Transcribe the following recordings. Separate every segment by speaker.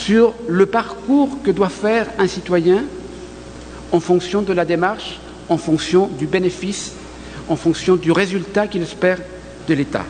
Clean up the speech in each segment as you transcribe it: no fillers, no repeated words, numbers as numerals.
Speaker 1: sur le parcours que doit faire un citoyen en fonction de la démarche, en fonction du bénéfice, en fonction du résultat qu'il espère de l'État.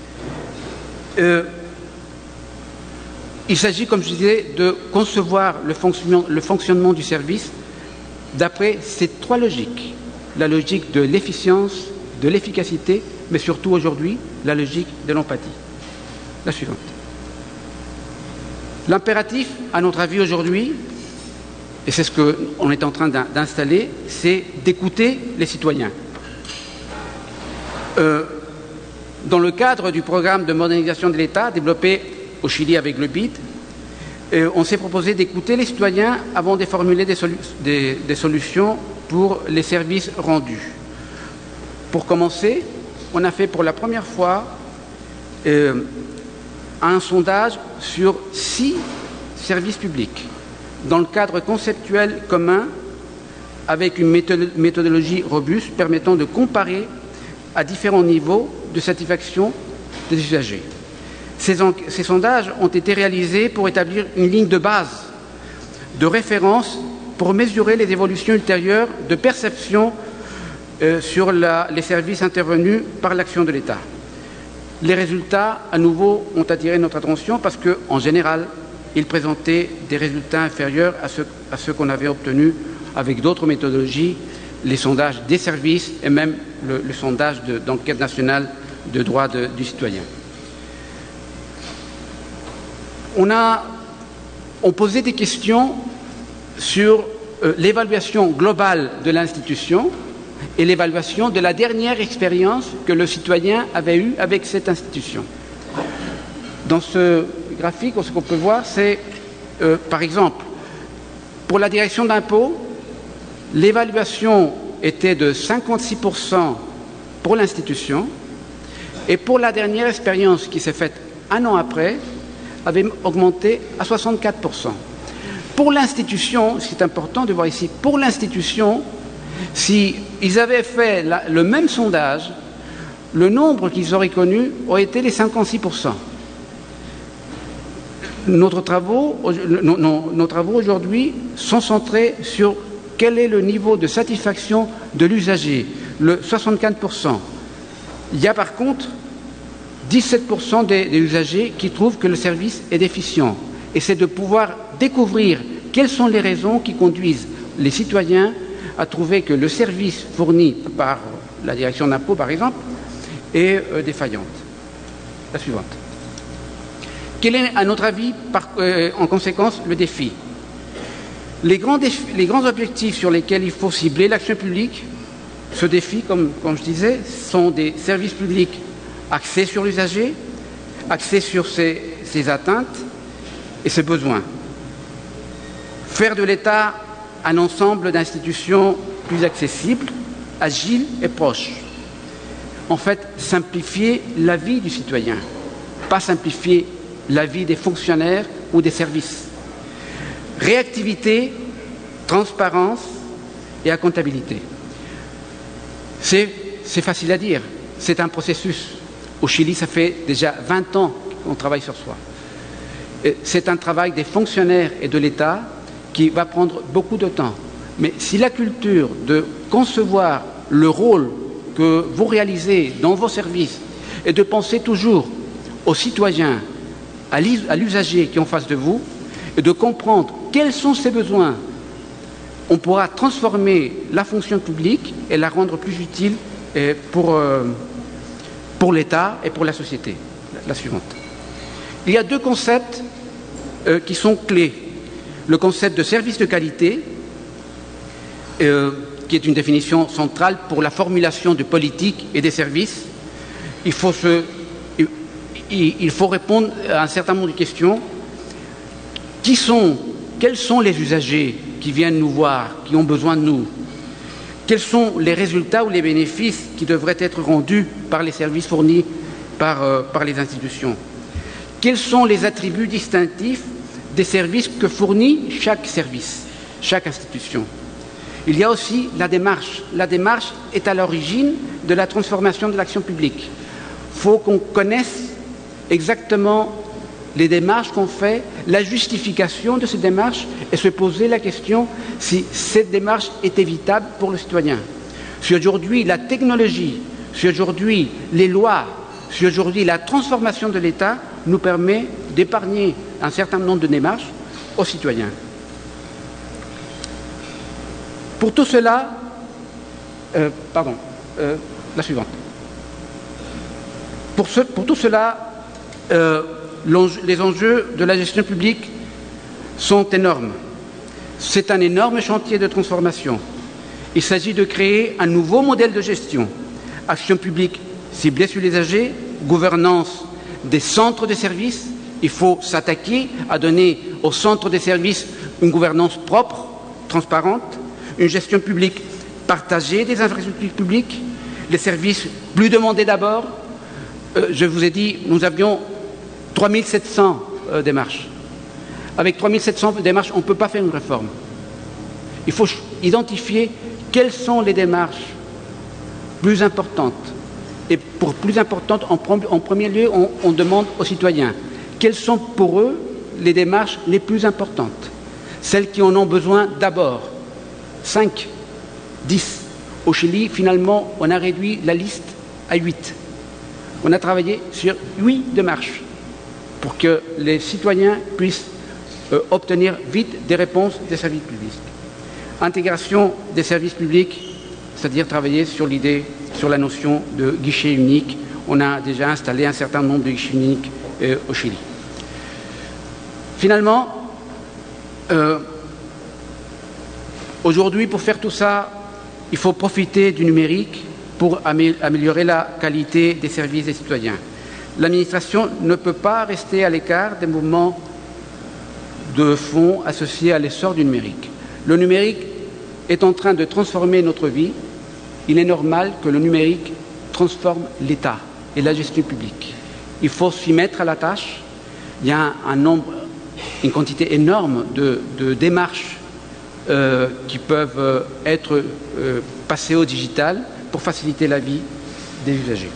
Speaker 1: Il s'agit, comme je disais, de concevoir le fonctionnement du service d'après ces trois logiques. La logique de l'efficience, de l'efficacité, mais surtout aujourd'hui, la logique de l'empathie. La suivante. L'impératif, à notre avis aujourd'hui, et c'est ce qu'on est en train d'installer, c'est d'écouter les citoyens. Dans le cadre du programme de modernisation de l'État développé au Chili avec le BID, on s'est proposé d'écouter les citoyens avant de formuler des solutions pour les services rendus. Pour commencer, on a fait pour la première fois un sondage sur 6 services publics dans le cadre conceptuel commun avec une méthodologie robuste permettant de comparer à différents niveaux de satisfaction des usagers. Ces sondages ont été réalisés pour établir une ligne de base de référence pour mesurer les évolutions ultérieures de perception sur les services intervenus par l'action de l'État. Les résultats, à nouveau, ont attiré notre attention parce qu'en général, ils présentaient des résultats inférieurs à ceux qu'on avait obtenus avec d'autres méthodologies, les sondages des services et même le sondage d'enquête nationale de droits du citoyen. On posait des questions sur l'évaluation globale de l'institution et l'évaluation de la dernière expérience que le citoyen avait eue avec cette institution. Dans ce graphique, ce qu'on peut voir, c'est, par exemple, pour la direction d'impôts, l'évaluation était de 56% pour l'institution et pour la dernière expérience qui s'est faite un an après, avait augmenté à 64%. Pour l'institution, c'est important de voir ici, pour l'institution, s'ils avaient fait le même sondage, le nombre qu'ils auraient connu aurait été les 56%. Nos travaux aujourd'hui sont centrés sur quel est le niveau de satisfaction de l'usager, le 64%. Il y a par contre 17% des usagers qui trouvent que le service est déficient. Et c'est de pouvoir découvrir quelles sont les raisons qui conduisent les citoyens à trouver que le service fourni par la direction d'impôts, par exemple, est défaillante. La suivante. Quel est, à notre avis, en conséquence, le défi ? Les grands objectifs sur lesquels il faut cibler l'action publique, ce défi, comme je disais, sont des services publics axés sur l'usager, axés sur ses atteintes et ses besoins. Faire de l'État un ensemble d'institutions plus accessibles, agiles et proches. En fait, simplifier la vie du citoyen, pas simplifier la vie des fonctionnaires ou des services. Réactivité, transparence et à comptabilité. C'est facile à dire, c'est un processus. Au Chili, ça fait déjà 20 ans qu'on travaille sur soi. C'est un travail des fonctionnaires et de l'État qui va prendre beaucoup de temps. Mais si la culture de concevoir le rôle que vous réalisez dans vos services et de penser toujours aux citoyens, à l'usager qui est en face de vous, et de comprendre quels sont ses besoins, on pourra transformer la fonction publique et la rendre plus utile pour l'État et pour la société. La suivante. Il y a 2 concepts qui sont clés. Le concept de service de qualité, qui est une définition centrale pour la formulation de politiques et des services. Il faut répondre à un certain nombre de questions. Quels sont les usagers qui viennent nous voir, qui ont besoin de nous? Quels sont les résultats ou les bénéfices qui devraient être rendus par les services fournis par les institutions? Quels sont les attributs distinctifs des services que fournit chaque service, chaque institution? Il y a aussi la démarche. La démarche est à l'origine de la transformation de l'action publique. Il faut qu'on connaisse exactement les démarches qu'on fait, la justification de ces démarches et se poser la question si cette démarche est évitable pour le citoyen. Si aujourd'hui la technologie, si aujourd'hui les lois, si aujourd'hui la transformation de l'État nous permet d'épargner un certain nombre de démarches aux citoyens. Pour tout cela, la suivante. Pour tout cela, les enjeux de la gestion publique sont énormes. C'est un énorme chantier de transformation. Il s'agit de créer un nouveau modèle de gestion. Action publique ciblée sur les âgés, gouvernance des centres de services. Il faut s'attaquer à donner aux centres de services une gouvernance propre, transparente, une gestion publique partagée des infrastructures publiques, les services plus demandés d'abord. Je vous ai dit, nous avions 3700 démarches. Avec 3700 démarches, on ne peut pas faire une réforme. Il faut identifier quelles sont les démarches plus importantes. Et pour plus importantes, en premier lieu, on demande aux citoyens quelles sont pour eux les démarches les plus importantes, celles qui en ont besoin d'abord. 5, 10. Au Chili, finalement, on a réduit la liste à 8. On a travaillé sur 8 démarches pour que les citoyens puissent obtenir vite des réponses des services publics. Intégration des services publics, c'est-à-dire travailler sur l'idée, sur la notion de guichet unique. On a déjà installé un certain nombre de guichets uniques au Chili. Finalement, aujourd'hui, pour faire tout ça, il faut profiter du numérique pour améliorer la qualité des services des citoyens. L'administration ne peut pas rester à l'écart des mouvements de fond associés à l'essor du numérique. Le numérique est en train de transformer notre vie. Il est normal que le numérique transforme l'État et la gestion publique. Il faut s'y mettre à la tâche. Il y a une quantité énorme de démarches qui peuvent être passées au digital pour faciliter la vie des usagers.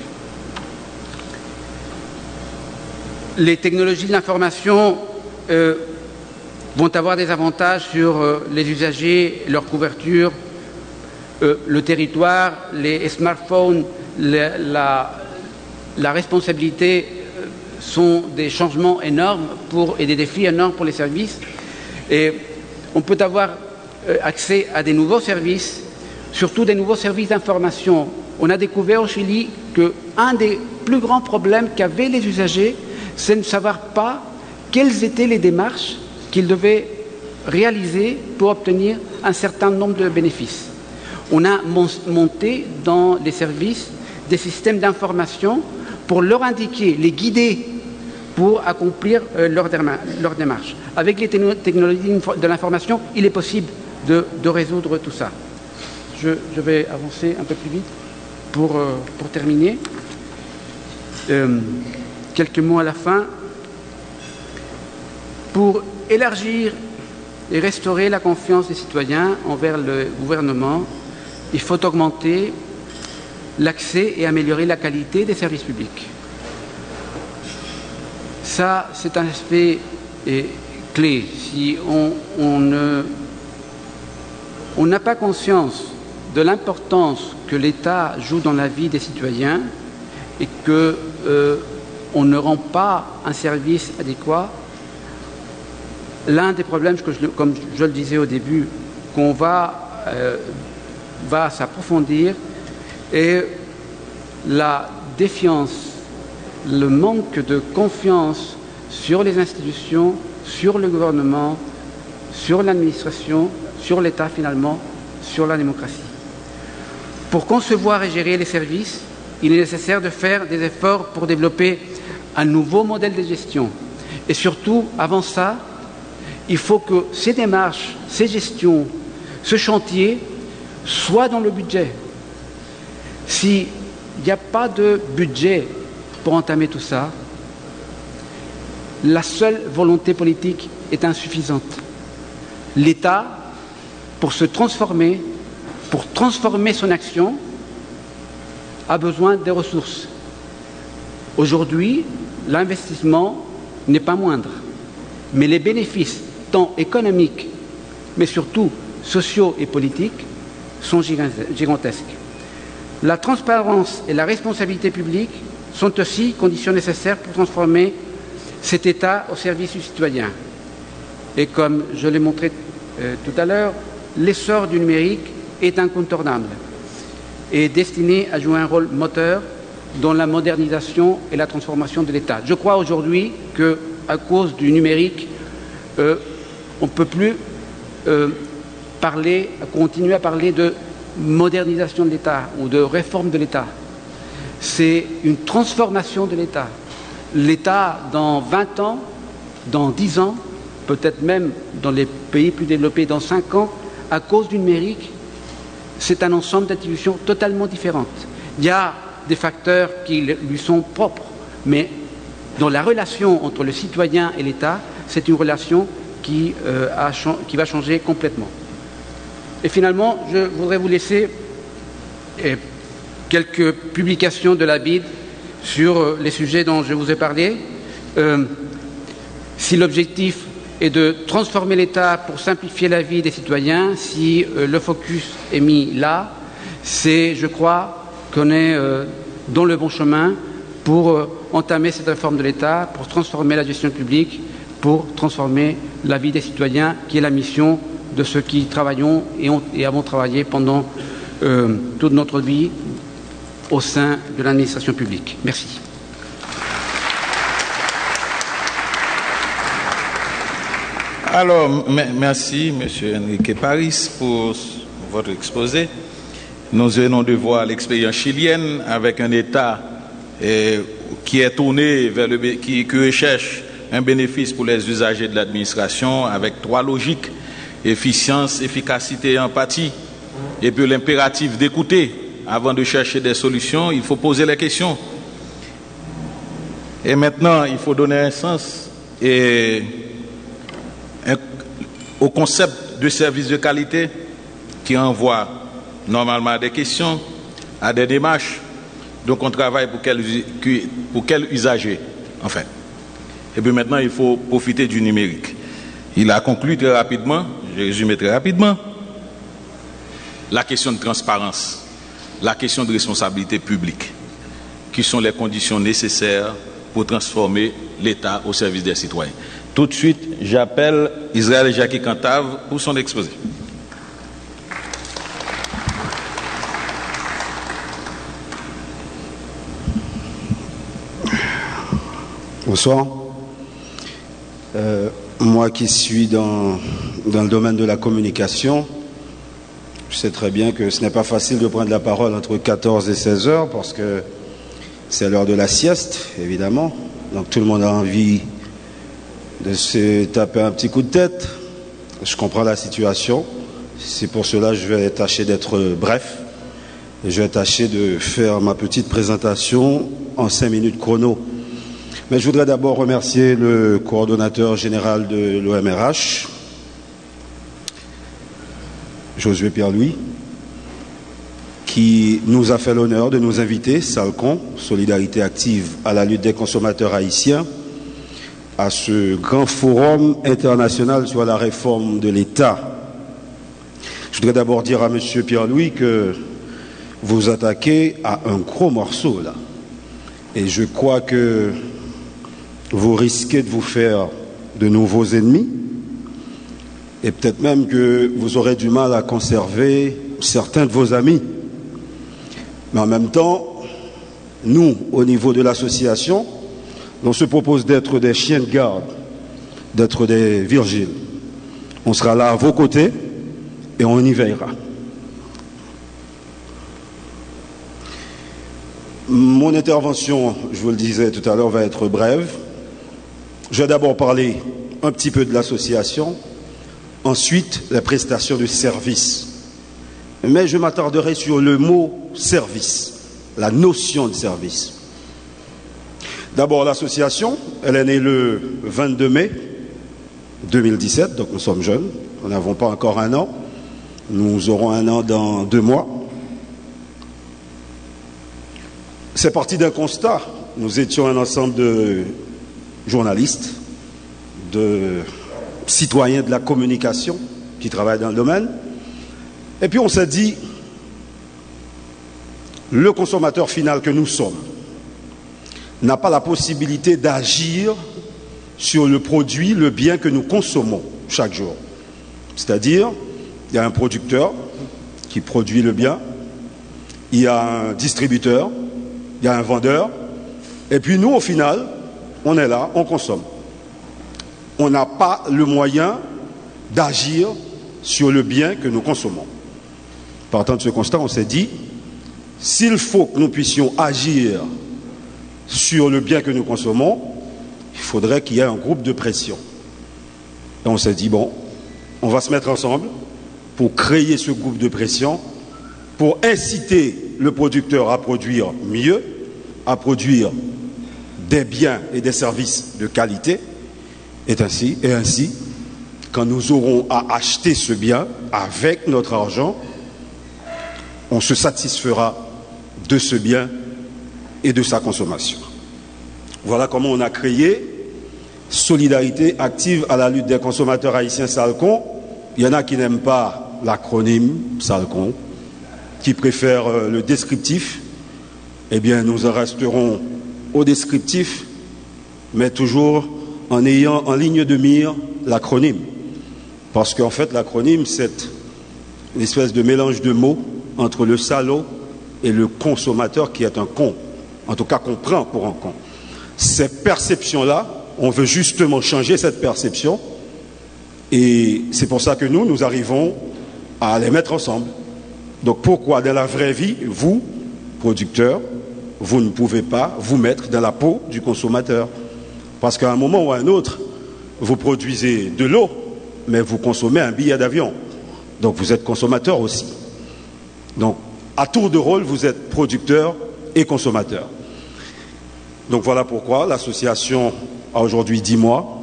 Speaker 1: Les technologies de l'information vont avoir des avantages sur les usagers, leur couverture, le territoire, les smartphones, la responsabilité sont des changements énormes et des défis énormes pour les services. Et on peut avoir accès à des nouveaux services, surtout des nouveaux services d'information. On a découvert au Chili qu'un des plus grands problèmes qu'avaient les usagers, c'est de ne savoir pas quelles étaient les démarches qu'ils devaient réaliser pour obtenir un certain nombre de bénéfices. On a monté dans les services des systèmes d'information pour leur indiquer, les guider pour accomplir leur démarche. Avec les technologies de l'information, il est possible de résoudre tout ça. Je vais avancer un peu plus vite pour terminer. Quelques mots à la fin. Pour élargir et restaurer la confiance des citoyens envers le gouvernement, il faut augmenter l'accès et améliorer la qualité des services publics. Ça, c'est un aspect clé. Si on n'a pas conscience de l'importance que l'État joue dans la vie des citoyens et qu'on ne rend pas un service adéquat, l'un des problèmes, comme je le disais au début, qu'on va s'approfondir est la défiance, le manque de confiance sur les institutions, sur le gouvernement, sur l'administration, sur l'État finalement, sur la démocratie. Pour concevoir et gérer les services, il est nécessaire de faire des efforts pour développer un nouveau modèle de gestion. Et surtout, avant ça, il faut que ces démarches, ces gestions, ce chantier soient dans le budget. S'il n'y a pas de budget pour entamer tout ça, la seule volonté politique est insuffisante. L'État, pour se transformer, pour transformer son action, a besoin des ressources. Aujourd'hui, l'investissement n'est pas moindre, mais les bénéfices, tant économiques, mais surtout sociaux et politiques, sont gigantesques. La transparence et la responsabilité publique sont aussi conditions nécessaires pour transformer cet État au service du citoyen. Et comme je l'ai montré tout à l'heure, l'essor du numérique est incontournable et destiné à jouer un rôle moteur dans la modernisation et la transformation de l'État. Je crois aujourd'hui qu'à cause du numérique, on ne peut plus continuer à parler de modernisation de l'État ou de réforme de l'État. C'est une transformation de l'État. L'État, dans 20 ans, dans 10 ans, peut-être même dans les pays plus développés, dans 5 ans, à cause du numérique, c'est un ensemble d'institutions totalement différentes. Il y a des facteurs qui lui sont propres, mais dans la relation entre le citoyen et l'État, c'est une relation qui va changer complètement. Et finalement, je voudrais vous laisser quelques publications de la BID sur les sujets dont je vous ai parlé. Si l'objectif est de transformer l'État pour simplifier la vie des citoyens, si le focus est mis là, je crois qu'on est dans le bon chemin pour entamer cette réforme de l'État, pour transformer la gestion publique, pour transformer la vie des citoyens, qui est la mission de ceux qui travaillons et avons travaillé pendant toute notre vie au sein de l'administration publique. Merci.
Speaker 2: Alors, merci, M. Enrique Paris, pour votre exposé. Nous venons de voir l'expérience chilienne avec un État qui est tourné vers qui recherche un bénéfice pour les usagers de l'administration avec 3 logiques: efficience, efficacité et empathie. Et puis l'impératif d'écouter. Avant de chercher des solutions, il faut poser les questions. Et maintenant, il faut donner un sens au concept de service de qualité qui envoie normalement à des questions, à des démarches. Donc on travaille pour quel usager, en fait. Et puis maintenant, il faut profiter du numérique. Il a conclu très rapidement, je résume très rapidement, la question de transparence, la question de responsabilité publique, qui sont les conditions nécessaires pour transformer l'État au service des citoyens. Tout de suite, j'appelle Israël Jackie Cantave pour son exposé.
Speaker 3: Bonsoir. Moi qui suis dans le domaine de la communication, je sais très bien que ce n'est pas facile de prendre la parole entre 14 et 16 heures parce que c'est l'heure de la sieste, évidemment. Donc tout le monde a envie de se taper un petit coup de tête. Je comprends la situation. C'est pour cela que je vais tâcher d'être bref. Et je vais tâcher de faire ma petite présentation en 5 minutes chrono. Mais je voudrais d'abord remercier le coordonnateur général de l'OMRH, Josué Pierre-Louis, qui nous a fait l'honneur de nous inviter, SALCON, Solidarité Active à la lutte des consommateurs haïtiens, à ce grand forum international sur la réforme de l'État. Je voudrais d'abord dire à M. Pierre-Louis que vous attaquez à un gros morceau là. Et je crois que vous risquez de vous faire de nouveaux ennemis et peut-être même que vous aurez du mal à conserver certains de vos amis. Mais en même temps, nous, au niveau de l'association, on se propose d'être des chiens de garde, d'être des virgiles. On sera là à vos côtés et on y veillera. Mon intervention, je vous le disais tout à l'heure, va être brève. Je vais d'abord parler un petit peu de l'association, ensuite les prestations de services. Mais je m'attarderai sur le mot service, la notion de service. D'abord, l'association, elle est née le 22 mai 2017, donc nous sommes jeunes, nous n'avons pas encore 1 an, nous aurons 1 an dans 2 mois. C'est parti d'un constat. Nous étions un ensemble de journalistes de citoyens de la communication qui travaillent dans le domaine. Et puis on s'est dit, le consommateur final que nous sommes n'a pas la possibilité d'agir sur le produit, le bien que nous consommons chaque jour. C'est-à-dire, il y a un producteur qui produit le bien, il y a un distributeur, il y a un vendeur, et puis nous, au final, on est là, on consomme. On n'a pas le moyen d'agir sur le bien que nous consommons. Partant de ce constat, on s'est dit, s'il faut que nous puissions agir sur le bien que nous consommons, il faudrait qu'il y ait un groupe de pression. Et on s'est dit, bon, on va se mettre ensemble pour créer ce groupe de pression, pour inciter le producteur à produire mieux, à produire des biens et des services de qualité, et ainsi, quand nous aurons à acheter ce bien avec notre argent, on se satisfera de ce bien et de sa consommation. Voilà comment on a créé Solidarité active à la lutte des consommateurs haïtiens SALCON. Il y en a qui n'aiment pas l'acronyme SALCON, qui préfèrent le descriptif. Eh bien, nous en resterons au descriptif, mais toujours en ayant en ligne de mire l'acronyme. Parce qu'en fait, l'acronyme, c'est une espèce de mélange de mots entre le salaud et le consommateur qui est un con. En tout cas, qu'on prend pour un con. Ces perceptions-là, on veut justement changer cette perception. Et c'est pour ça que nous arrivons à les mettre ensemble. Donc pourquoi dans la vraie vie, vous, producteurs, vous ne pouvez pas vous mettre dans la peau du consommateur? Parce qu'à un moment ou à un autre, vous produisez de l'eau, mais vous consommez un billet d'avion. Donc vous êtes consommateur aussi. Donc à tour de rôle, vous êtes producteur et consommateur. Donc voilà pourquoi l'association a aujourd'hui 10 mois.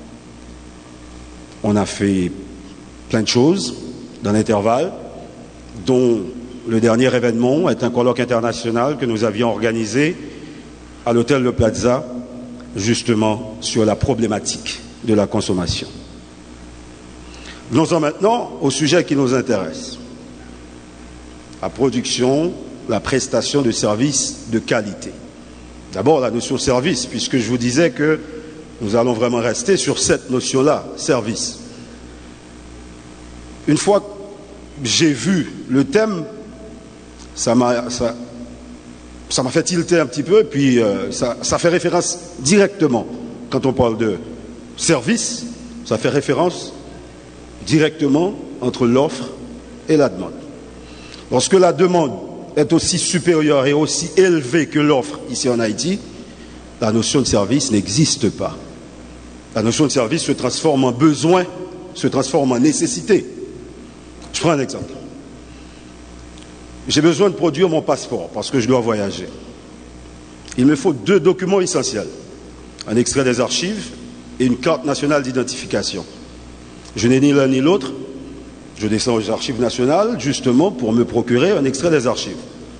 Speaker 3: On a fait plein de choses dans l'intervalle, dont le dernier événement est un colloque international que nous avions organisé à l'hôtel Le Plaza, justement sur la problématique de la consommation. Venons-en maintenant au sujet qui nous intéresse. La production, la prestation de services de qualité. D'abord, la notion service, puisque je vous disais que nous allons vraiment rester sur cette notion-là, service. Une fois que j'ai vu le thème, ça m'a fait tilter un petit peu, et puis ça fait référence directement. Quand on parle de service, ça fait référence directement entre l'offre et la demande. Lorsque la demande est aussi supérieure et aussi élevée que l'offre ici en Haïti, la notion de service n'existe pas. La notion de service se transforme en besoin, se transforme en nécessité. Je prends un exemple. J'ai besoin de produire mon passeport parce que je dois voyager. Il me faut 2 documents essentiels. Un extrait des archives et une carte nationale d'identification. Je n'ai ni l'un ni l'autre. Je descends aux archives nationales justement pour me procurer un extrait des archives.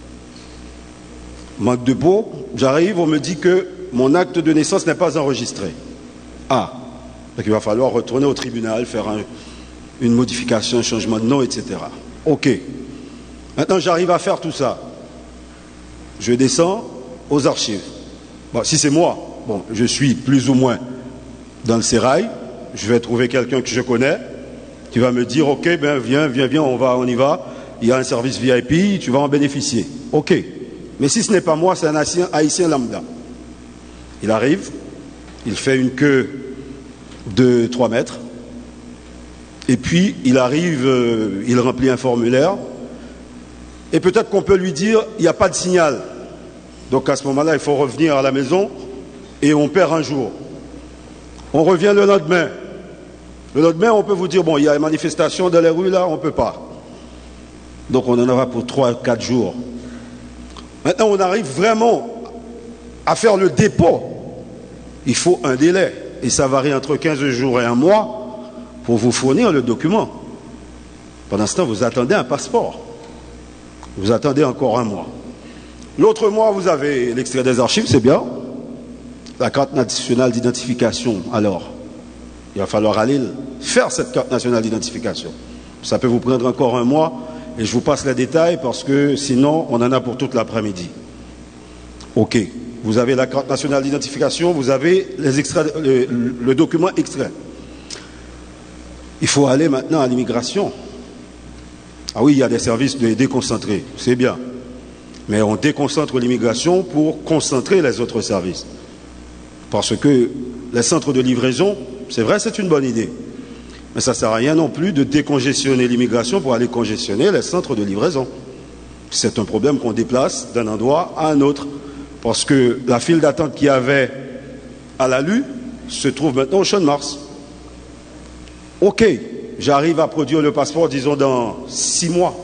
Speaker 3: Manque de peau, j'arrive, on me dit que mon acte de naissance n'est pas enregistré. Ah, donc il va falloir retourner au tribunal, faire une modification, un changement de nom, etc. Ok. Maintenant, j'arrive à faire tout ça. Je descends aux archives. Bon, si c'est moi, bon, je suis plus ou moins dans le sérail, je vais trouver quelqu'un que je connais, qui va me dire, ok, ben viens, on y va, il y a un service VIP, tu vas en bénéficier. Ok. Mais si ce n'est pas moi, c'est un haïtien lambda. Il arrive, il fait une queue de 3 mètres, et puis il arrive, il remplit un formulaire, et peut-être qu'on peut lui dire, il n'y a pas de signal. Donc à ce moment-là, il faut revenir à la maison, et on perd un jour. On revient le lendemain. Le lendemain, on peut vous dire, bon, il y a une manifestation dans les rues, là, on ne peut pas. Donc on en aura pour 3-4 jours. Maintenant, on arrive vraiment à faire le dépôt. Il faut un délai. Et ça varie entre 15 jours et 1 mois pour vous fournir le document. Pendant ce temps, vous attendez un passeport. Vous attendez encore 1 mois. L'autre mois, vous avez l'extrait des archives, c'est bien. La carte nationale d'identification, alors. Il va falloir aller faire cette carte nationale d'identification. Ça peut vous prendre encore un mois et je vous passe les détails parce que sinon on en a pour toute l'après-midi. Ok, vous avez la carte nationale d'identification, vous avez les extraits, le document extrait. Il faut aller maintenant à l'immigration. Ah oui, il y a des services déconcentrés, c'est bien. Mais on déconcentre l'immigration pour concentrer les autres services. Parce que les centres de livraison, c'est vrai, c'est une bonne idée. Mais ça ne sert à rien non plus de décongestionner l'immigration pour aller congestionner les centres de livraison. C'est un problème qu'on déplace d'un endroit à un autre. Parce que la file d'attente qu'il y avait à l'ALU se trouve maintenant au Champ de Mars. Ok, j'arrive à produire le passeport, disons, dans 6 mois.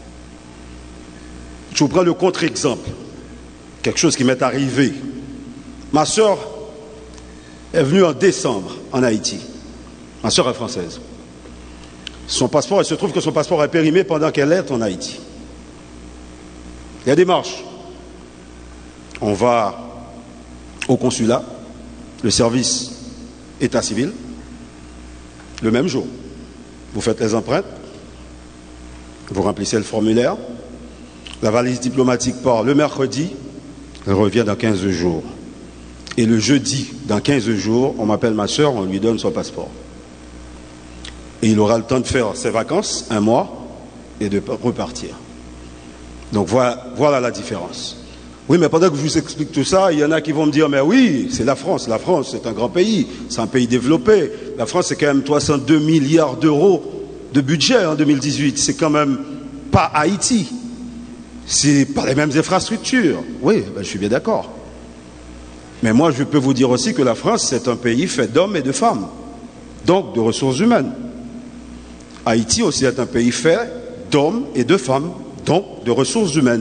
Speaker 3: Je vous prends le contre-exemple. Quelque chose qui m'est arrivé. Ma soeur est venue en décembre en Haïti. Ma soeur est française. Son passeport, il se trouve que son passeport est périmé pendant qu'elle est en Haïti. Il y a des marches. On va au consulat, le service état civil, le même jour. Vous faites les empreintes, vous remplissez le formulaire, la valise diplomatique part le mercredi, elle revient dans 15 jours. Et le jeudi, dans 15 jours, on m'appelle ma soeur, on lui donne son passeport. Et il aura le temps de faire ses vacances, un mois, et de repartir. Donc voilà la différence. Oui, mais pendant que je vous explique tout ça, il y en a qui vont me dire, mais oui, c'est la France. La France, c'est un grand pays, c'est un pays développé. La France, c'est quand même 62 milliards d'euros de budget en 2018. C'est quand même pas Haïti. C'est pas les mêmes infrastructures. Oui, ben, je suis bien d'accord. Mais moi, je peux vous dire aussi que la France, c'est un pays fait d'hommes et de femmes. Donc, de ressources humaines. Haïti aussi est un pays fait d'hommes et de femmes. Donc, de ressources humaines.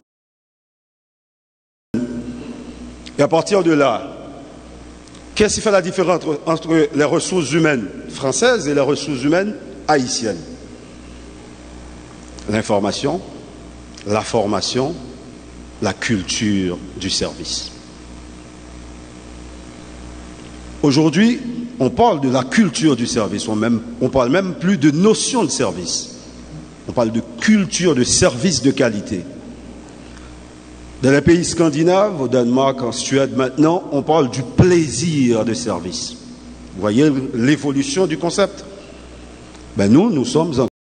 Speaker 3: Et à partir de là, qu'est-ce qui fait la différence entre les ressources humaines françaises et les ressources humaines haïtiennes? L'information, la formation, la culture du service. Aujourd'hui, on parle de la culture du service, on parle même plus de notion de service. On parle de culture de service de qualité. Dans les pays scandinaves, au Danemark, en Suède, maintenant, on parle du plaisir de service. Vous voyez l'évolution du concept? Ben nous sommes en...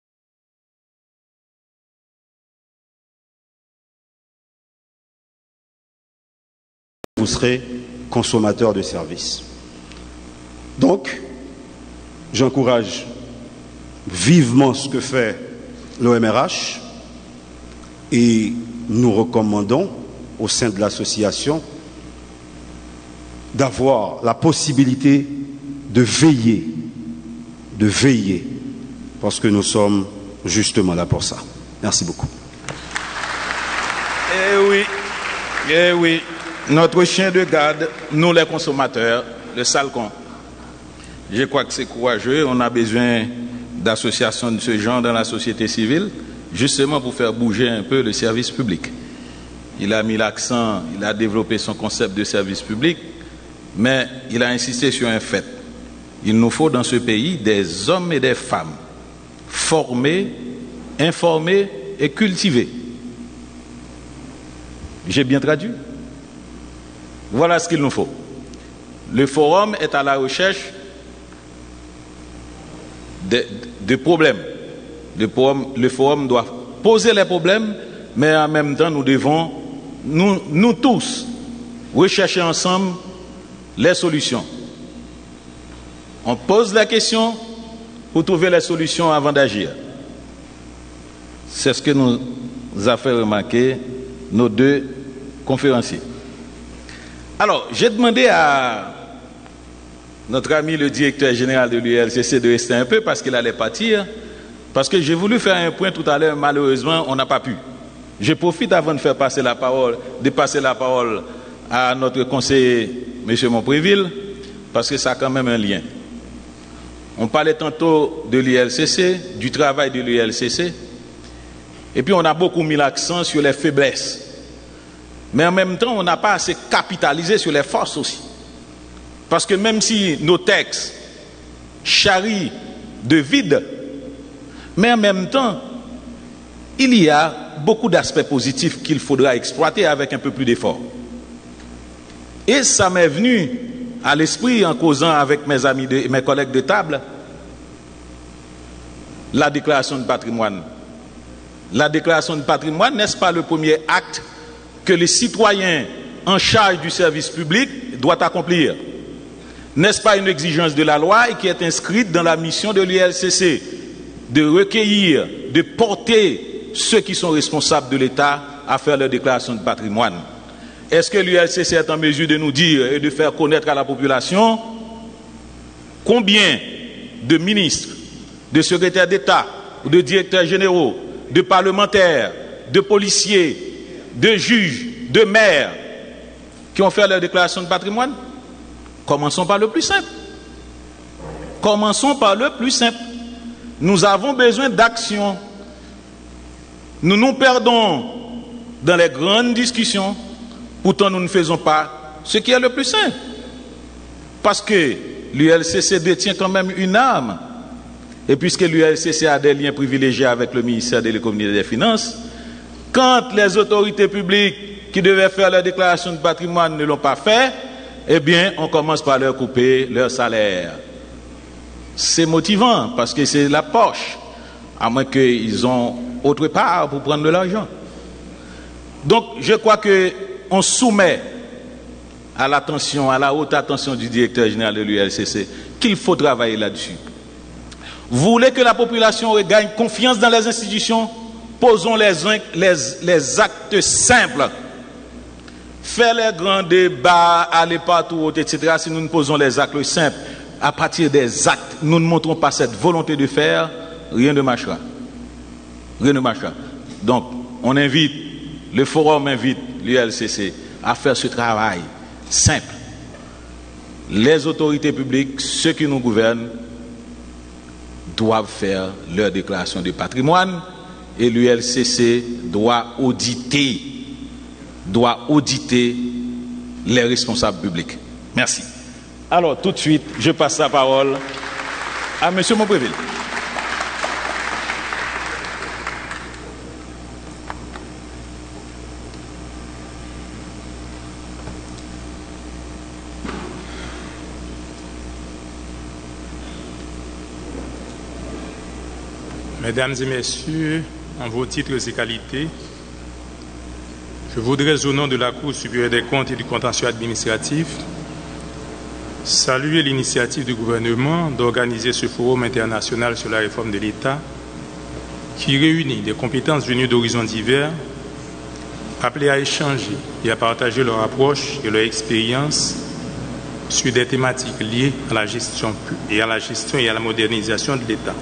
Speaker 3: Vous serez consommateur de services. Donc, j'encourage vivement ce que fait l'OMRH et nous recommandons au sein de l'association d'avoir la possibilité de veiller, parce que nous sommes justement là pour ça. Merci beaucoup.
Speaker 2: Eh oui, notre chien de garde, nous les consommateurs, le SALCON. Je crois que c'est courageux, on a besoin d'associations de ce genre dans la société civile, justement pour faire bouger un peu le service public. Il a mis l'accent, il a développé son concept de service public, mais il a insisté sur un fait. Il nous faut dans ce pays des hommes et des femmes formés, informés et cultivés. J'ai bien traduit? Voilà ce qu'il nous faut. Le forum est à la recherche de problèmes. Le forum doit poser les problèmes, mais en même temps, nous devons, nous tous, rechercher ensemble les solutions. On pose la question pour trouver les solutions avant d'agir. C'est ce que nous a fait remarquer nos deux conférenciers. Alors, j'ai demandé à notre ami le directeur général de l'ULCC de rester un peu parce qu'il allait partir, parce que j'ai voulu faire un point tout à l'heure, malheureusement, on n'a pas pu. Je profite avant de passer la parole à notre conseiller, M. Montpréville, parce que ça a quand même un lien. On parlait tantôt de l'ULCC, du travail de l'ULCC, et puis on a beaucoup mis l'accent sur les faiblesses. Mais en même temps, on n'a pas assez capitalisé sur les forces aussi. Parce que même si nos textes charrie de vide, mais en même temps, il y a beaucoup d'aspects positifs qu'il faudra exploiter avec un peu plus d'effort. Et ça m'est venu à l'esprit en causant avec mes collègues de table, la déclaration de patrimoine. La déclaration de patrimoine, n'est-ce pas le premier acte que les citoyens en charge du service public doivent accomplir? N'est-ce pas une exigence de la loi et qui est inscrite dans la mission de l'ULCC de recueillir, de porter ceux qui sont responsables de l'État à faire leur déclaration de patrimoine? Est-ce que l'ULCC est en mesure de nous dire et de faire connaître à la population combien de ministres, de secrétaires d'État, de directeurs généraux, de parlementaires, de policiers, de juges, de maires qui ont fait leur déclaration de patrimoine? Commençons par le plus simple. Commençons par le plus simple. Nous avons besoin d'action. Nous nous perdons dans les grandes discussions. Pourtant, nous ne faisons pas ce qui est le plus simple. Parce que l'ULCC détient quand même une arme. Et puisque l'ULCC a des liens privilégiés avec le ministère de l'Économie et des Finances, quand les autorités publiques qui devaient faire leur déclaration de patrimoine ne l'ont pas fait, eh bien, on commence par leur couper leur salaire. C'est motivant parce que c'est la poche, à moins qu'ils ont autre part pour prendre de l'argent. Donc, je crois qu'on soumet à l'attention, à la haute attention du directeur général de l'ULCC, qu'il faut travailler là-dessus. Vous voulez que la population regagne confiance dans les institutions? Posons les actes simples. Faire les grands débats, aller partout, etc. Si nous ne posons les actes simples, à partir des actes, nous ne montrons pas cette volonté de faire, rien ne marchera. Rien ne marchera. Donc, on invite, le forum invite l'ULCC à faire ce travail simple. Les autorités publiques, ceux qui nous gouvernent, doivent faire leur déclaration de patrimoine et l'ULCC doit auditer les responsables publics. Merci. Alors, tout de suite, je passe la parole à M. Montbreville.
Speaker 4: Mesdames et messieurs, en vos titres et qualités, je voudrais, au nom de la Cour supérieure des comptes et du contentieux administratif, saluer l'initiative du gouvernement d'organiser ce forum international sur la réforme de l'État qui réunit des compétences venues d'horizons divers, appelées à échanger et à partager leurs approches et leurs expériences sur des thématiques liées à la gestion et à la modernisation de l'État.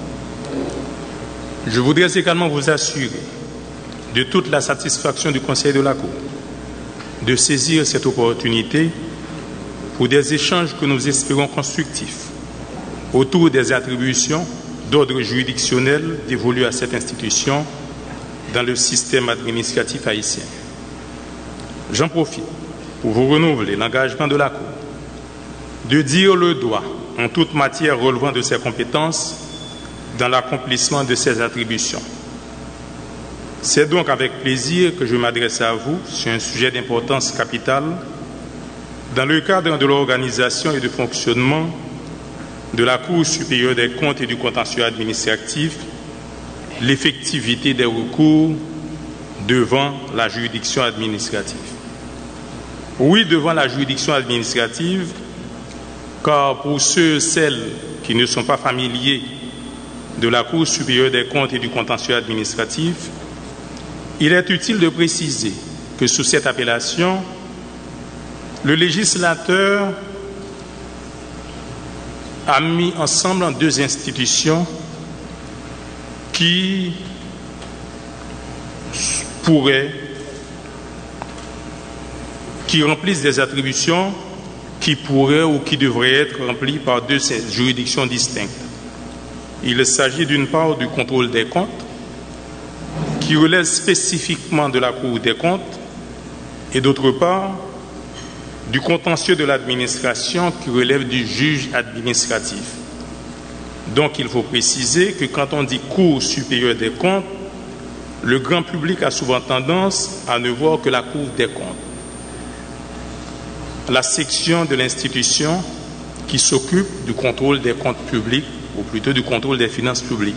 Speaker 4: Je voudrais également vous assurer de toute la satisfaction du Conseil de la Cour de saisir cette opportunité pour des échanges que nous espérons constructifs autour des attributions d'ordre juridictionnel dévolues à cette institution dans le système administratif haïtien. J'en profite pour vous renouveler l'engagement de la Cour de dire le droit en toute matière relevant de ses compétences dans l'accomplissement de ces attributions. C'est donc avec plaisir que je m'adresse à vous sur un sujet d'importance capitale dans le cadre de l'organisation et du fonctionnement de la Cour supérieure des comptes et du contentieux administratif, l'effectivité des recours devant la juridiction administrative. Oui, devant la juridiction administrative, car pour ceux et celles qui ne sont pas familiers de la Cour supérieure des comptes et du contentieux administratif, il est utile de préciser que sous cette appellation, le législateur a mis ensemble deux institutions qui remplissent des attributions qui pourraient ou qui devraient être remplies par deux juridictions distinctes. Il s'agit d'une part du contrôle des comptes, qui relève spécifiquement de la Cour des comptes, et d'autre part, du contentieux de l'administration qui relève du juge administratif. Donc il faut préciser que quand on dit Cour supérieure des comptes, le grand public a souvent tendance à ne voir que la Cour des comptes, la section de l'institution qui s'occupe du contrôle des comptes publics, ou plutôt du contrôle des finances publiques.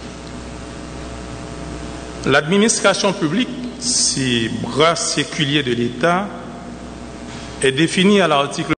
Speaker 4: L'administration publique, ces bras séculiers de l'État, est définie à l'article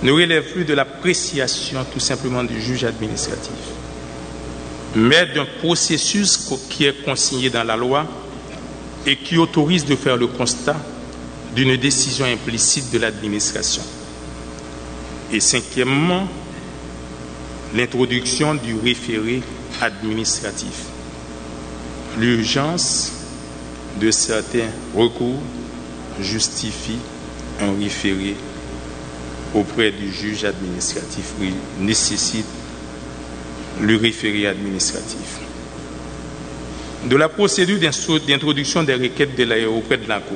Speaker 4: ne relève plus de l'appréciation tout simplement du juge administratif, mais d'un processus qui est consigné dans la loi et qui autorise de faire le constat d'une décision implicite de l'administration. Et cinquièmement, l'introduction du référé administratif. L'urgence de certains recours justifie un référé auprès du juge administratif, nécessite le référé administratif. De la procédure d'introduction des requêtes auprès de la Cour.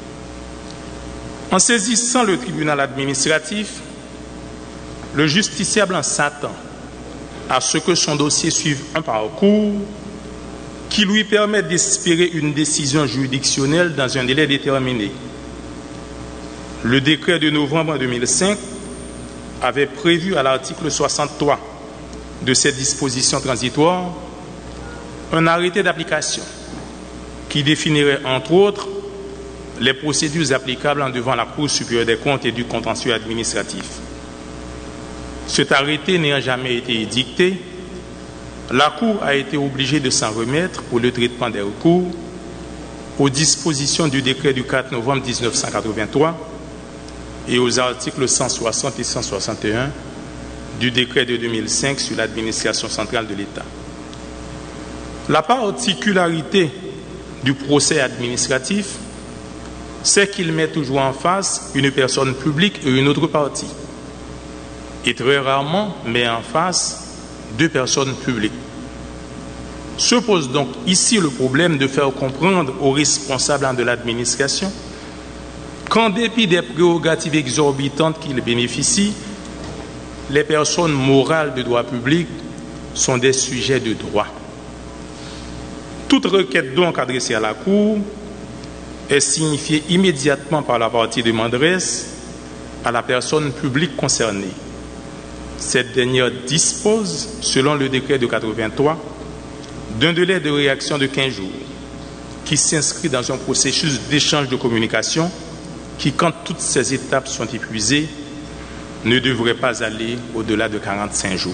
Speaker 4: En saisissant le tribunal administratif, le justiciable en s'attend à ce que son dossier suive un parcours qui lui permet d'espérer une décision juridictionnelle dans un délai déterminé. Le décret de novembre 2005 avait prévu à l'article 63 de cette disposition transitoire un arrêté d'application qui définirait entre autres les procédures applicables en devant la Cour supérieure des comptes et du contentieux administratif. Cet arrêté n'ayant jamais été édicté, la Cour a été obligée de s'en remettre pour le traitement des recours aux dispositions du décret du 4 novembre 1983 et aux articles 160 et 161 du décret de 2005 sur l'administration centrale de l'État. La particularité du procès administratif, c'est qu'il met toujours en face une personne publique et une autre partie, et très rarement met en face deux personnes publiques. Se pose donc ici le problème de faire comprendre aux responsables de l'administration qu'en dépit des prérogatives exorbitantes qu'ils bénéficient, les personnes morales de droit public sont des sujets de droit. Toute requête donc adressée à la Cour est signifiée immédiatement par la partie demanderesse à la personne publique concernée. Cette dernière dispose, selon le décret de 83, d'un délai de réaction de 15 jours qui s'inscrit dans un processus d'échange de communication qui, quand toutes ces étapes sont épuisées, ne devrait pas aller au-delà de 45 jours.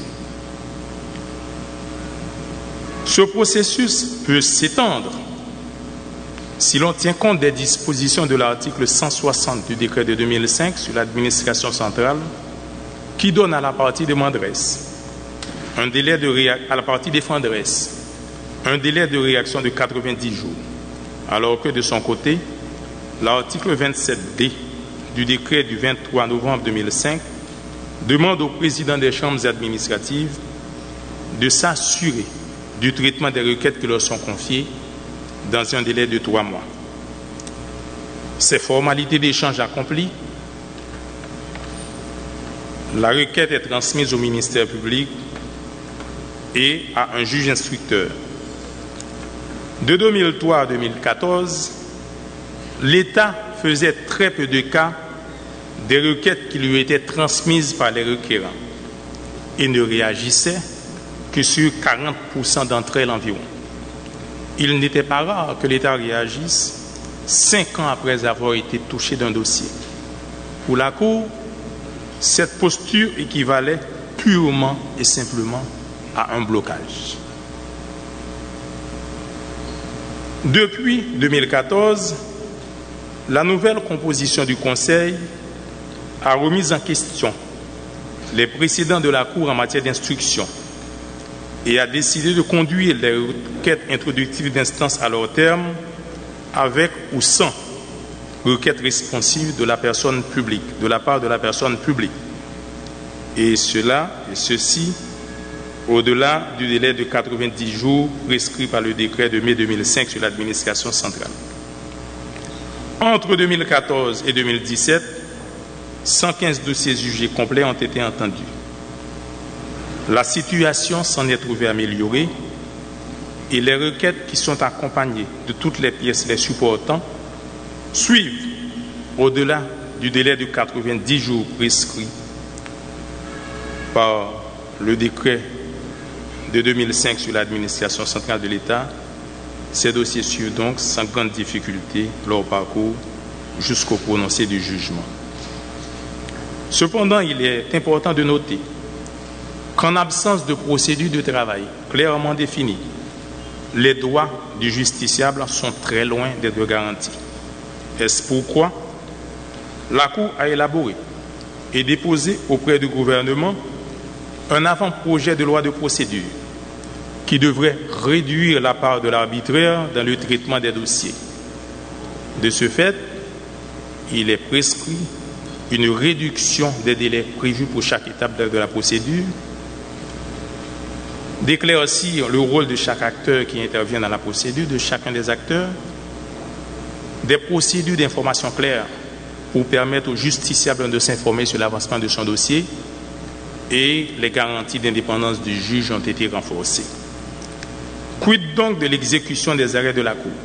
Speaker 4: Ce processus peut s'étendre si l'on tient compte des dispositions de l'article 160 du décret de 2005 sur l'administration centrale qui donne à la partie demanderesse un délai à la partie défenderesse un délai de réaction de 90 jours, alors que de son côté, l'article 27D du décret du 23 novembre 2005 demande au président des chambres administratives de s'assurer du traitement des requêtes qui leur sont confiées dans un délai de 3 mois. Ces formalités d'échange accomplies, la requête est transmise au ministère public et à un juge instructeur. De 2003 à 2014, l'État faisait très peu de cas des requêtes qui lui étaient transmises par les requérants et ne réagissait que sur 40% d'entre elles environ. Il n'était pas rare que l'État réagisse 5 ans après avoir été touché d'un dossier. Pour la Cour, cette posture équivalait purement et simplement à un blocage. Depuis 2014, la nouvelle composition du Conseil a remis en question les précédents de la Cour en matière d'instruction et a décidé de conduire les requêtes introductives d'instance à leur terme avec ou sans requête responsive de la personne publique, de la part de la personne publique. Et ceci au-delà du délai de 90 jours prescrit par le décret de mai 2005 sur l'administration centrale. Entre 2014 et 2017, 115 dossiers jugés complets ont été entendus. La situation s'en est trouvée améliorée et les requêtes qui sont accompagnées de toutes les pièces les supportant suivent au-delà du délai de 90 jours prescrit par le décret de 2005 sur l'administration centrale de l'État. Ces dossiers suivent donc sans grande difficulté leur parcours jusqu'au prononcé du jugement. Cependant, il est important de noter qu'en absence de procédure de travail clairement définie, les droits du justiciable sont très loin d'être garantis. Est-ce pourquoi la Cour a élaboré et déposé auprès du gouvernement un avant-projet de loi de procédure qui devrait réduire la part de l'arbitraire dans le traitement des dossiers. De ce fait, il est prescrit une réduction des délais prévus pour chaque étape de la procédure, d'éclaircir le rôle de chaque acteur qui intervient dans la procédure, de chacun des acteurs, des procédures d'information claires pour permettre au justiciable de s'informer sur l'avancement de son dossier, et les garanties d'indépendance du juge ont été renforcées. Quid donc de l'exécution des arrêts de la Cour?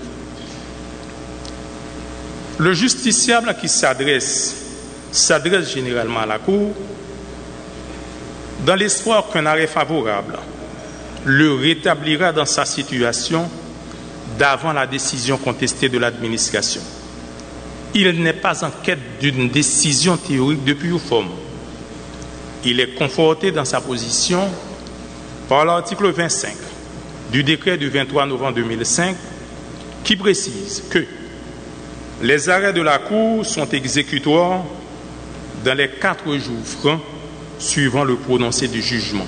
Speaker 4: Le justiciable qui s'adresse généralement à la Cour dans l'espoir qu'un arrêt favorable le rétablira dans sa situation d'avant la décision contestée de l'administration. Il n'est pas en quête d'une décision théorique de pure forme. Il est conforté dans sa position par l'article 25 du décret du 23 novembre 2005 qui précise que les arrêts de la Cour sont exécutoires dans les 4 jours francs suivant le prononcé du jugement.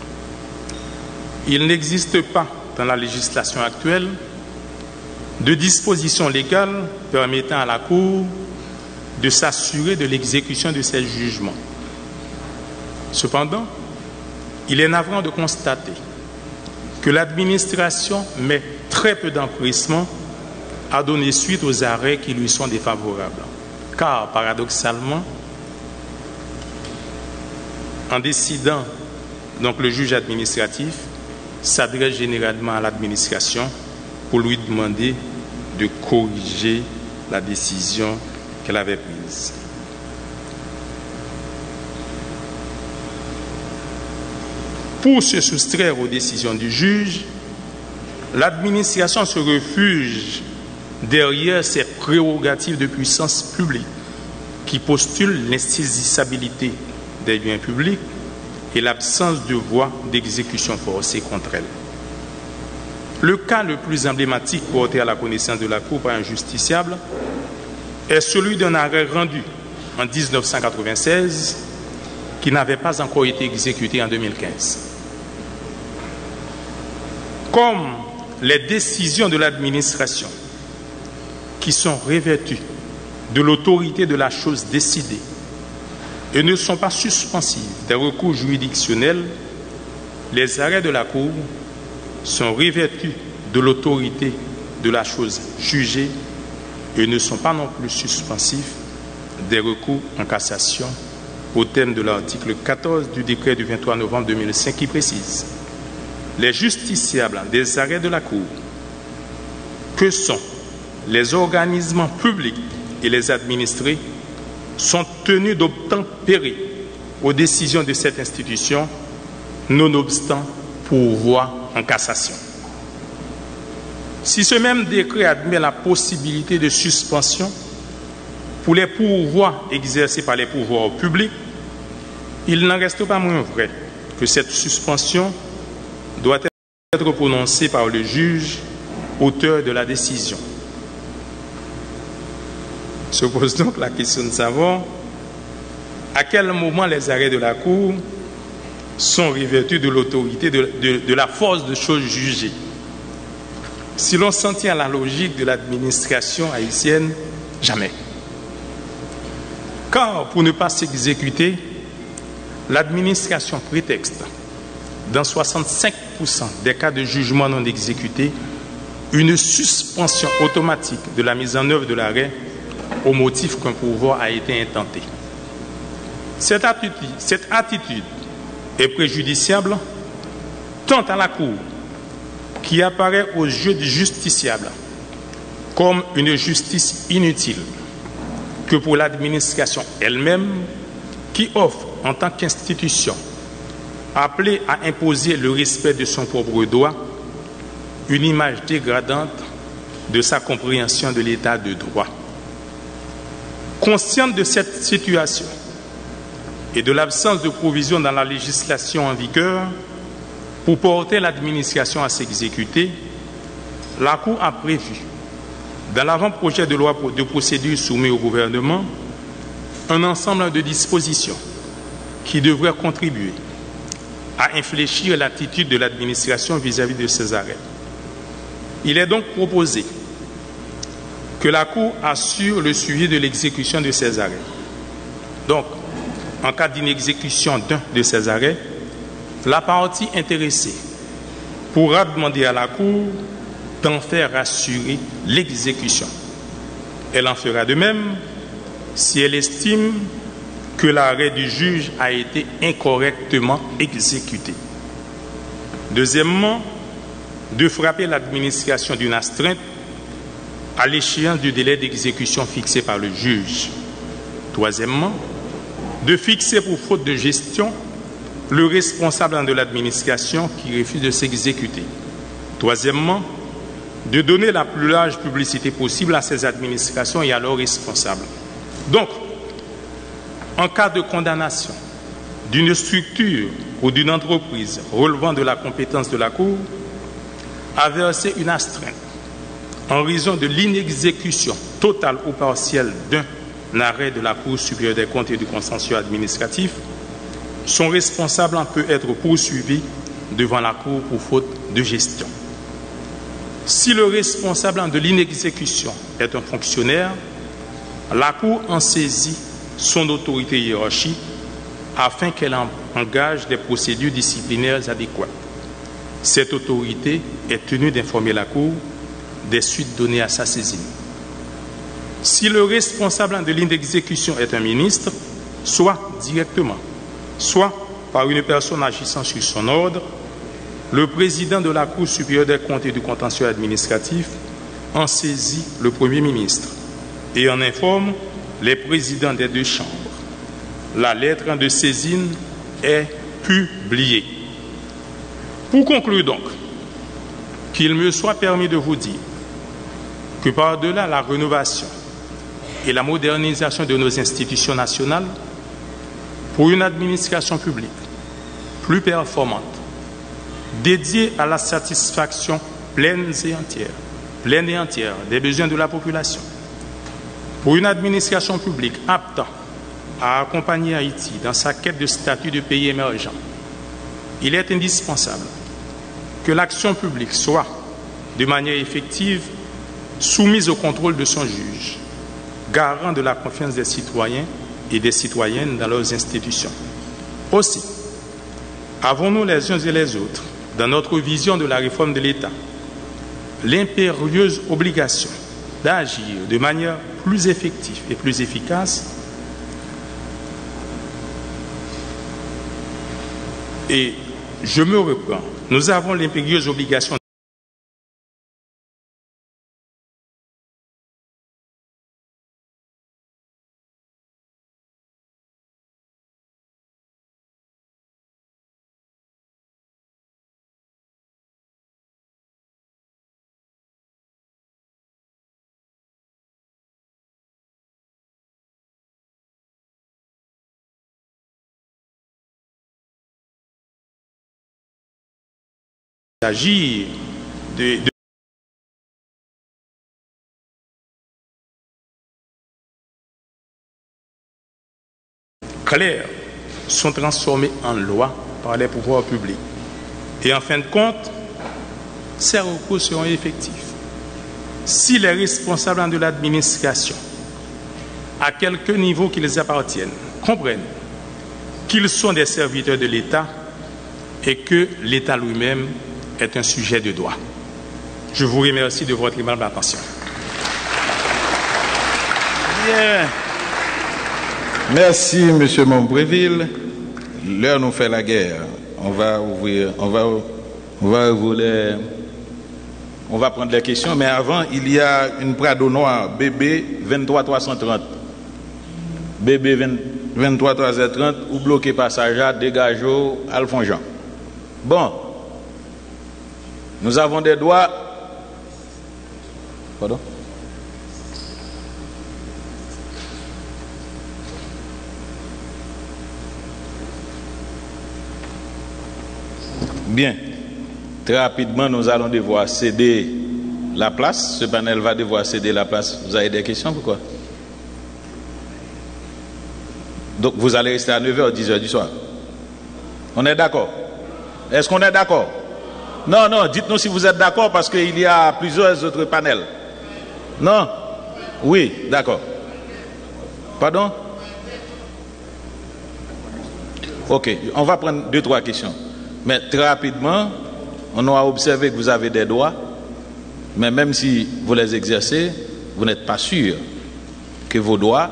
Speaker 4: Il n'existe pas dans la législation actuelle de dispositions légales permettant à la Cour de s'assurer de l'exécution de ces jugements. Cependant, il est navrant de constater que l'administration met très peu d'empressement à donner suite aux arrêts qui lui sont défavorables. Car, paradoxalement, en décidant, donc le juge administratif s'adresse généralement à l'administration pour lui demander de corriger la décision qu'elle avait prise. Pour se soustraire aux décisions du juge, l'administration se refuge derrière ses prérogatives de puissance publique qui postulent l'insaisissabilité des biens publics et l'absence de voie d'exécution forcée contre elle. Le cas le plus emblématique porté à la connaissance de la Cour par un justiciable est celui d'un arrêt rendu en 1996 qui n'avait pas encore été exécuté en 2015. Comme les décisions de l'administration qui sont revêtues de l'autorité de la chose décidée et ne sont pas suspensives des recours juridictionnels, les arrêts de la Cour sont revêtus de l'autorité de la chose jugée et ne sont pas non plus suspensifs des recours en cassation au terme de l'article 14 du décret du 23 novembre 2005 qui précise: les justiciables des arrêts de la Cour, que sont les organismes publics et les administrés, sont tenus d'obtempérer aux décisions de cette institution, nonobstant pourvoi en cassation. Si ce même décret admet la possibilité de suspension pour les pourvois exercés par les pouvoirs publics, il n'en reste pas moins vrai que cette suspension doit être prononcée par le juge auteur de la décision. Se pose donc la question de savoir à quel moment les arrêts de la Cour sont revêtus de l'autorité de la force de chose jugée. Si l'on s'en tient à la logique de l'administration haïtienne, jamais. Car pour ne pas s'exécuter, l'administration prétexte, dans 65% des cas de jugement non exécutés, une suspension automatique de la mise en œuvre de l'arrêt au motif qu'un pouvoir a été intenté. Cette attitude est préjudiciable tant à la Cour, qui apparaît aux yeux du justiciable comme une justice inutile, que pour l'administration elle-même, qui offre en tant qu'institution appelée à imposer le respect de son propre droit, une image dégradante de sa compréhension de l'état de droit. Consciente de cette situation, et de l'absence de provision dans la législation en vigueur pour porter l'administration à s'exécuter, la Cour a prévu, dans l'avant-projet de loi de procédure soumis au gouvernement, un ensemble de dispositions qui devraient contribuer à infléchir l'attitude de l'administration vis-à-vis de ces arrêts. Il est donc proposé que la Cour assure le suivi de l'exécution de ces arrêts. Donc, en cas d'inexécution d'un de ces arrêts, la partie intéressée pourra demander à la Cour d'en faire assurer l'exécution. Elle en fera de même si elle estime que l'arrêt du juge a été incorrectement exécuté. Deuxièmement, de frapper l'administration d'une astreinte à l'échéance du délai d'exécution fixé par le juge. Troisièmement, de fixer pour faute de gestion le responsable de l'administration qui refuse de s'exécuter. Troisièmement, de donner la plus large publicité possible à ces administrations et à leurs responsables. Donc, en cas de condamnation d'une structure ou d'une entreprise relevant de la compétence de la Cour à verser une astreinte en raison de l'inexécution totale ou partielle d'un arrêt de la Cour supérieure des comptes et du contentieux administratif, son responsable en peut être poursuivi devant la Cour pour faute de gestion. Si le responsable de l'inexécution est un fonctionnaire, la Cour en saisit son autorité hiérarchique afin qu'elle engage des procédures disciplinaires adéquates. Cette autorité est tenue d'informer la Cour des suites données à sa saisine. Si le responsable de l'inexécution est un ministre, soit directement, soit par une personne agissant sur son ordre, le président de la Cour supérieure des comptes et du contentieux administratif en saisit le Premier ministre et en informe les présidents des deux chambres. La lettre de saisine est publiée. Pour conclure donc, qu'il me soit permis de vous dire que par-delà la rénovation et la modernisation de nos institutions nationales, pour une administration publique plus performante, dédiée à la satisfaction pleine et entière des besoins de la population, pour une administration publique apte à accompagner Haïti dans sa quête de statut de pays émergent, il est indispensable que l'action publique soit, de manière effective, soumise au contrôle de son juge, garant de la confiance des citoyens et des citoyennes dans leurs institutions. Aussi, avons-nous les uns et les autres, dans notre vision de la réforme de l'État, l'impérieuse obligation d'agir de manière plus effective et plus efficace et je me reprends, nous avons l'impérieuse obligation d'agir clairs sont transformés en loi par les pouvoirs publics. Et en fin de compte, ces recours seront effectifs. Si les responsables de l'administration, à quelque niveau qu'ils appartiennent, comprennent qu'ils sont des serviteurs de l'État et que l'État lui-même est un sujet de droit. Je vous remercie de votre aimable attention.
Speaker 2: Bien. Merci, M. Montbreville. L'heure nous fait la guerre. On va prendre les questions, mais avant, il y a une Prado noire, BB 23330. BB 23330, ou bloqué passage à Dégageau, Alphonse Jean. Bon, nous avons des droits. Pardon? Bien. Très rapidement, nous allons devoir céder la place. Ce panel va devoir céder la place. Vous avez des questions, pourquoi? Donc, vous allez rester à 9h, 10h du soir. On est d'accord? Est-ce qu'on est d'accord? Non, non, dites-nous si vous êtes d'accord parce qu'il y a plusieurs autres panels. Non? Oui, d'accord. Pardon? Ok, on va prendre 2-3 questions. Mais très rapidement, on a observé que vous avez des droits, mais même si vous les exercez, vous n'êtes pas sûr que vos droits...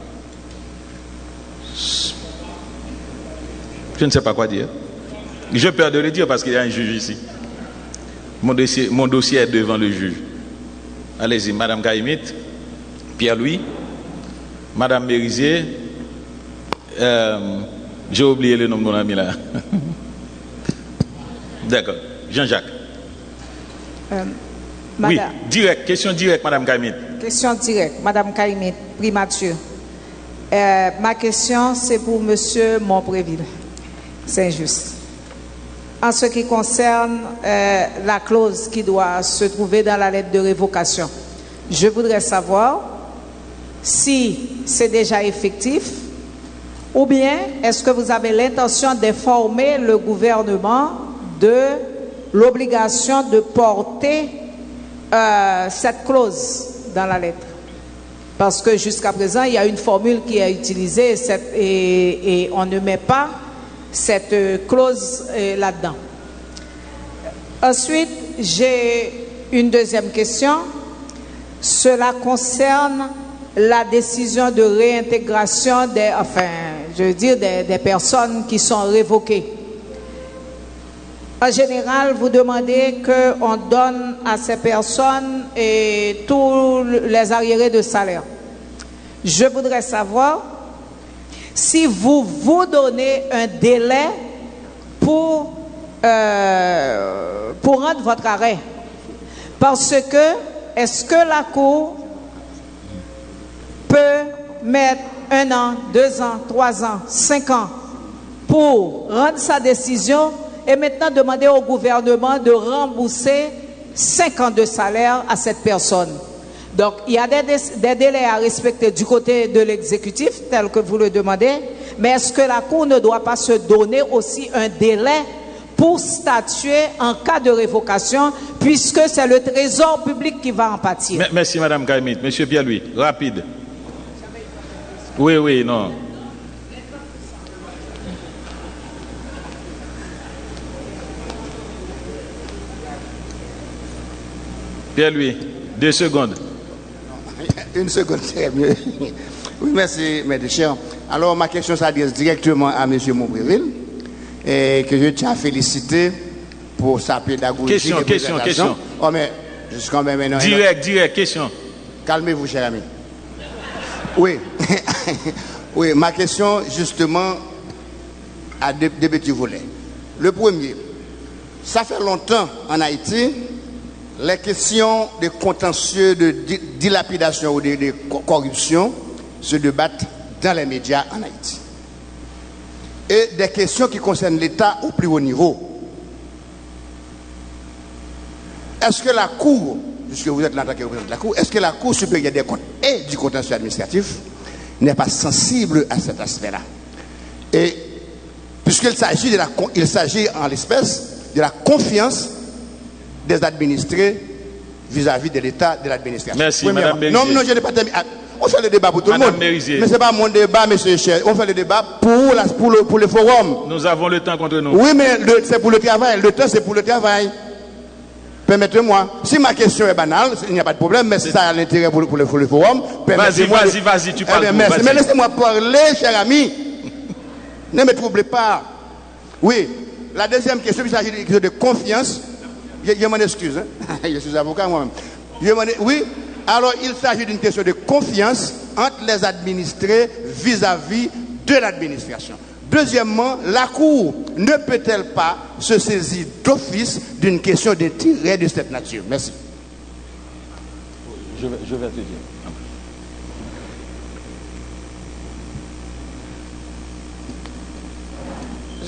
Speaker 2: Je ne sais pas quoi dire. J'ai peur de le dire parce qu'il y a un juge ici. Mon dossier est devant le juge. Allez-y, Madame Kaimit, Pierre-Louis, Madame Mérisier, j'ai oublié le nom de mon ami là. D'accord. Jean-Jacques. Oui, direct, question directe, Madame Kaimit.
Speaker 5: Question directe, Madame Kaimit, primature. Ma question, c'est pour Monsieur Montpréville. C'est injuste. En ce qui concerne la clause qui doit se trouver dans la lettre de révocation, je voudrais savoir si c'est déjà effectif ou bien est-ce que vous avez l'intention d'informer le gouvernement de l'obligation de porter cette clause dans la lettre. Parce que jusqu'à présent, il y a une formule qui est utilisée et on ne met pas cette clause là-dedans. Ensuite, j'ai une deuxième question. Cela concerne la décision de réintégration des personnes qui sont révoquées. En général, vous demandez qu'on donne à ces personnes tous les arriérés de salaire. Je voudrais savoir si vous donnez un délai pour rendre votre arrêt. Parce que, est-ce que la Cour peut mettre 1 an, 2 ans, 3 ans, 5 ans pour rendre sa décision et maintenant demander au gouvernement de rembourser 5 ans de salaire à cette personne? Donc, il y a des délais à respecter du côté de l'exécutif, tel que vous le demandez, mais est-ce que la Cour ne doit pas se donner aussi un délai pour statuer en cas de révocation, puisque c'est le trésor public qui va en pâtir?
Speaker 2: Merci, Madame Kaimit. Monsieur Pierre-Louis, rapide. Oui, non. Pierre-Louis, 2 secondes.
Speaker 6: 1 seconde, c'est mieux. Oui, merci, M. Cher. Alors, ma question s'adresse directement à M. Montpréville, et que je tiens à féliciter pour sa pédagogie.
Speaker 2: Question.
Speaker 6: Oh, mais je suis quand même maintenant.
Speaker 2: Direct, question.
Speaker 6: Calmez-vous, cher ami. Oui. Oui, ma question, justement, a deux petits volets. Le premier, ça fait longtemps en Haïti, les questions de contentieux, de dilapidation ou de corruption se débattent dans les médias en Haïti. Et des questions qui concernent l'État au plus haut niveau. Est-ce que la Cour, puisque vous êtes l'entité qui représente la Cour, est-ce que la Cour supérieure des comptes et du contentieux administratif n'est pas sensible à cet aspect-là? Et puisqu'il s'agit en l'espèce de la confiance des administrés vis-à-vis de l'État, de l'administration.
Speaker 2: Merci, Madame Mérisier.
Speaker 6: Non, je n'ai pas terminé. On fait le débat pour tout le monde.
Speaker 2: Mérisier.
Speaker 6: Mais ce n'est pas mon débat, monsieur Cher. On fait le débat pour le forum.
Speaker 2: Nous avons le temps contre nous.
Speaker 6: Oui, mais c'est pour le travail. Le temps, c'est pour le travail. Permettez-moi. Si ma question est banale, il n'y a pas de problème, mais si ça a l'intérêt pour le forum, permettez-moi.
Speaker 2: Vas-y, tu parles.
Speaker 6: Merci. Mais laissez-moi parler, cher ami. Ne me troublez pas. Oui. La deuxième question, il s'agit de confiance. Je m'en excuse. Hein? Je suis avocat moi-même. Oui. Alors, il s'agit d'une question de confiance entre les administrés vis-à-vis de l'administration. Deuxièmement, la Cour ne peut-elle pas se saisir d'office d'une question d'intérêt de cette nature? Merci.
Speaker 2: Je vais te dire.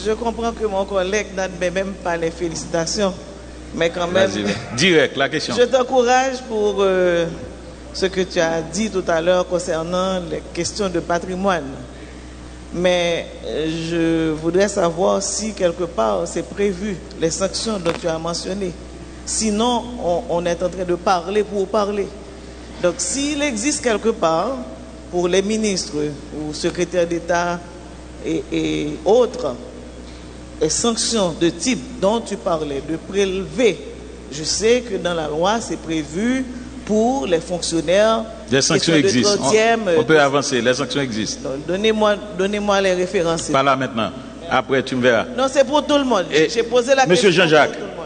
Speaker 7: Je comprends que mon collègue n'a même pas les félicitations, mais quand même...
Speaker 2: Direct, la question.
Speaker 7: Je t'encourage pour ce que tu as dit tout à l'heure concernant les questions de patrimoine. Mais je voudrais savoir si quelque part c'est prévu, les sanctions dont tu as mentionné. Sinon, on est en train de parler pour parler. Donc, s'il existe quelque part, pour les ministres ou secrétaires d'État et autres, les sanctions de type dont tu parlais, de prélever, je sais que dans la loi, c'est prévu pour les fonctionnaires.
Speaker 2: Les sanctions existent. On peut avancer, les sanctions existent.
Speaker 7: Donnez-moi les références.
Speaker 2: Pas là maintenant. Après, tu me verras.
Speaker 7: Non, c'est pour tout le monde. J'ai posé la question.
Speaker 2: Monsieur Jean-Jacques.
Speaker 7: Pour tout le monde.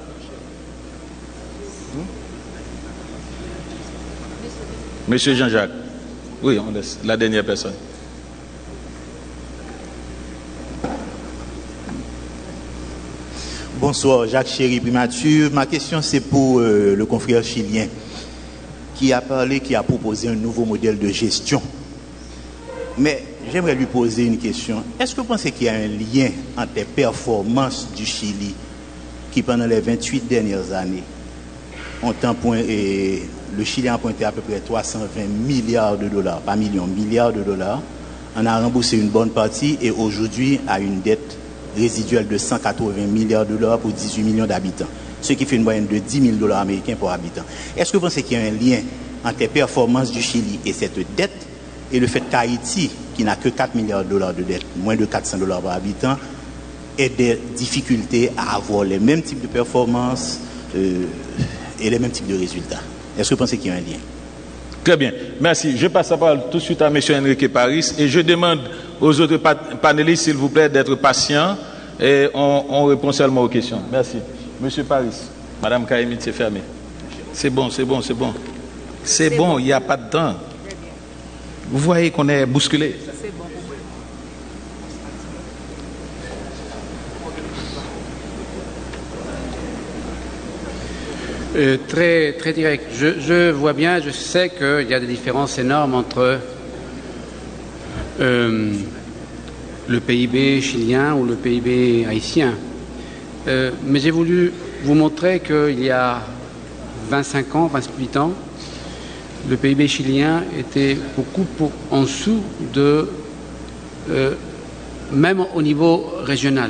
Speaker 2: Monsieur Jean-Jacques. Oui, on laisse la dernière personne.
Speaker 8: Bonsoir, Jacques Chéry, primature. Ma question, c'est pour le confrère chilien qui a parlé, qui a proposé un nouveau modèle de gestion. Mais j'aimerais lui poser une question. Est-ce que vous pensez qu'il y a un lien entre les performances du Chili qui, pendant les 28 dernières années, le Chili a pointé à peu près 320 milliards de dollars, pas millions, milliards de dollars, on a remboursé une bonne partie et aujourd'hui a une dette résiduelle de 180 milliards de dollars pour 18 millions d'habitants, ce qui fait une moyenne de 10 000 dollars américains par habitant. Est-ce que vous pensez qu'il y a un lien entre les performances du Chili et cette dette et le fait qu'Haïti, qui n'a que 4 milliards de dollars de dette, moins de 400 dollars par habitant, ait des difficultés à avoir les mêmes types de performances et les mêmes types de résultats? Est-ce que vous pensez qu'il y a un lien?
Speaker 2: Très bien. Merci. Je passe la parole tout de suite à M. Enrique Paris et je demande aux autres panélistes, s'il vous plaît, d'être patients et on répond seulement aux questions. Merci. M. Paris. Mme Kaimit, c'est fermé. C'est bon, c'est bon, c'est bon. C'est bon, il n'y a pas de temps. Vous voyez qu'on est bousculé.
Speaker 1: Très, très direct. Je vois bien, je sais qu'il y a des différences énormes entre le PIB chilien ou le PIB haïtien. Mais j'ai voulu vous montrer qu'il y a 25 ans, 28 ans, le PIB chilien était beaucoup en dessous de, même au niveau régional.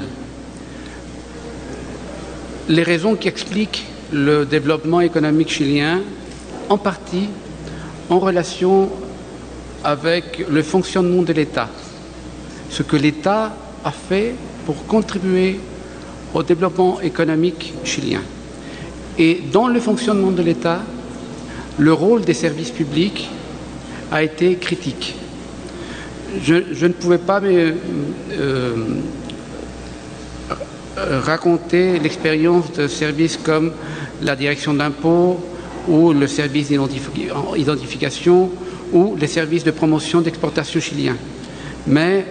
Speaker 1: Les raisons qui expliquent le développement économique chilien, en partie en relation avec le fonctionnement de l'État. Ce que l'État a fait pour contribuer au développement économique chilien. Et dans le fonctionnement de l'État, le rôle des services publics a été critique. Je ne pouvais pas raconter l'expérience de services comme la direction d'impôts ou le service d'identification ou les services de promotion d'exportation chiliens. Mais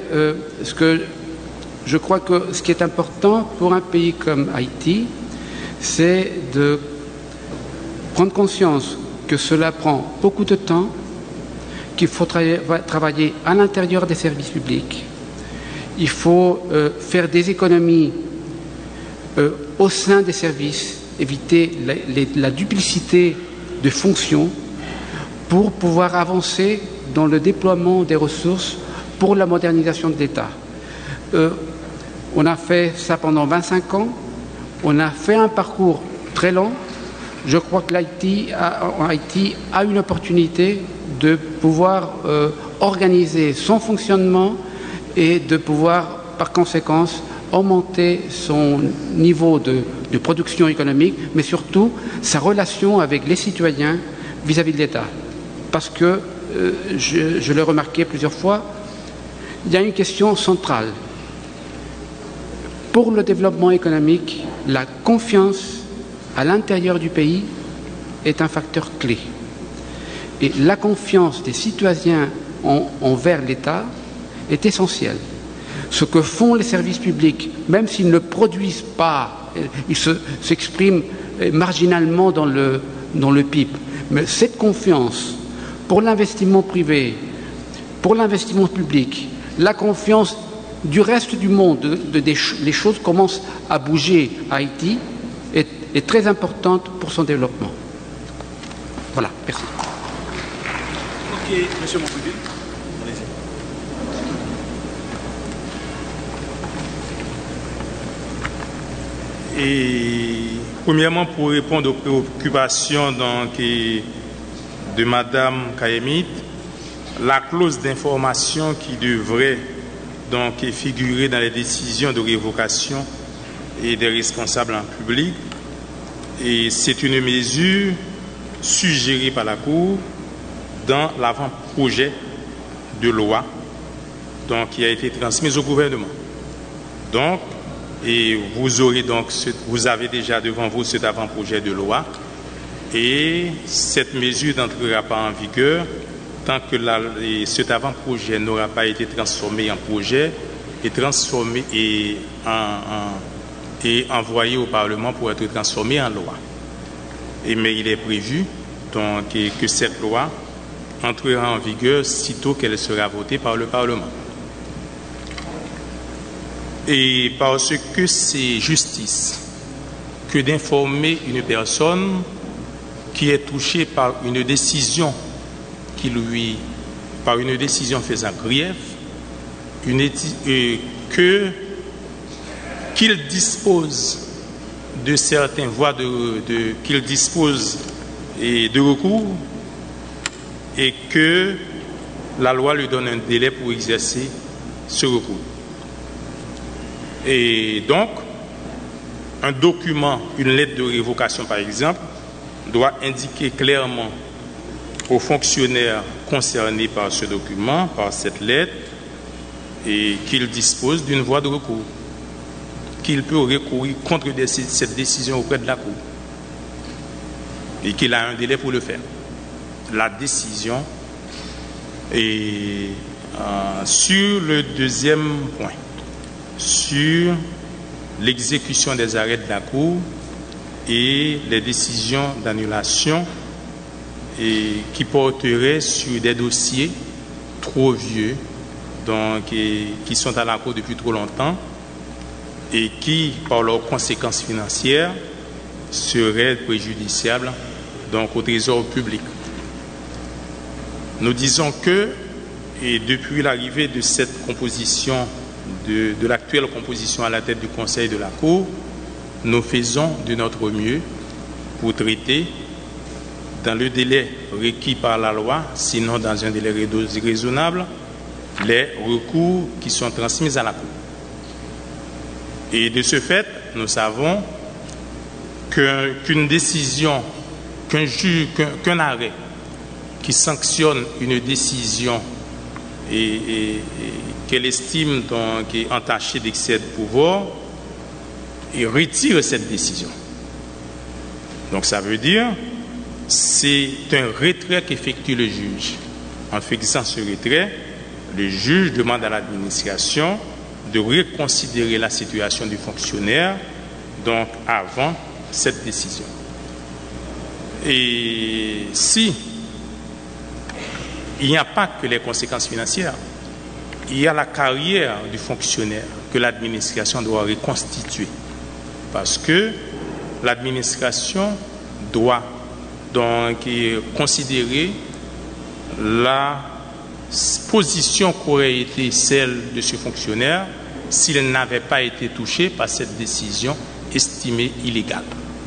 Speaker 1: je crois que ce qui est important pour un pays comme Haïti, c'est de prendre conscience que cela prend beaucoup de temps, qu'il faut travailler à l'intérieur des services publics. Il faut faire des économies au sein des services, éviter la duplicité de fonctions pour pouvoir avancer dans le déploiement des ressources pour la modernisation de l'État. On a fait ça pendant 25 ans, on a fait un parcours très long. Je crois que Haïti a une opportunité de pouvoir organiser son fonctionnement et de pouvoir, par conséquence, augmenter son niveau de production économique, mais surtout sa relation avec les citoyens vis-à-vis de l'État. Parce que, je l'ai remarqué plusieurs fois, il y a une question centrale. Pour le développement économique, la confiance à l'intérieur du pays est un facteur clé. Et la confiance des citoyens envers l'État est essentielle. Ce que font les services publics, même s'ils ne produisent pas, ils s'expriment marginalement dans le PIB. Mais cette confiance pour l'investissement privé, pour l'investissement public, la confiance du reste du monde, les choses commencent à bouger à Haïti, est très importante pour son développement. Voilà, merci.
Speaker 9: Ok, monsieur Montpellier.
Speaker 4: Et premièrement, pour répondre aux préoccupations de Madame Kayemit, la clause d'information qui devrait donc figurer dans les décisions de révocation et des responsables en public, et c'est une mesure suggérée par la Cour dans l'avant-projet de loi donc, qui a été transmise au gouvernement. Donc, et vous avez déjà devant vous cet avant-projet de loi, et cette mesure n'entrera pas en vigueur tant que cet avant-projet n'aura pas été transformé en projet et transformé et envoyé au Parlement pour être transformé en loi. Mais il est prévu donc, que cette loi entrera en vigueur sitôt qu'elle sera votée par le Parlement. Et parce que c'est justice que d'informer une personne qui est touchée par une décision par une décision faisant grief, qu'il dispose de certaines voies qu'il dispose de recours et que la loi lui donne un délai pour exercer ce recours. Et donc, un document, une lettre de révocation par exemple, doit indiquer clairement aux fonctionnaires concernés par ce document, par cette lettre, et qu'il dispose d'une voie de recours, qu'il peut recourir contre cette décision auprès de la Cour, et qu'il a un délai pour le faire. La décision est sur le deuxième point, sur l'exécution des arrêts de la Cour et les décisions d'annulation qui porteraient sur des dossiers trop vieux, donc, qui sont à la Cour depuis trop longtemps et qui, par leurs conséquences financières, seraient préjudiciables donc, au trésor public. Nous disons que, et depuis l'arrivée de cette composition, de l'actuelle composition à la tête du Conseil de la Cour, nous faisons de notre mieux pour traiter dans le délai requis par la loi, sinon dans un délai raisonnable, les recours qui sont transmis à la Cour. Et de ce fait, nous savons qu'une décision, qu'un arrêt qui sanctionne une décision et qu'elle estime donc entachée d'excès de pouvoir, et retire cette décision. Donc ça veut dire c'est un retrait qu'effectue le juge. En faisant ce retrait, le juge demande à l'administration de reconsidérer la situation du fonctionnaire donc avant cette décision. Et si il n'y a pas que les conséquences financières, il y a la carrière du fonctionnaire que l'administration doit reconstituer. Parce que l'administration doit donc considérer la position qu'aurait été celle de ce fonctionnaire s'il n'avait pas été touché par cette décision estimée illégale.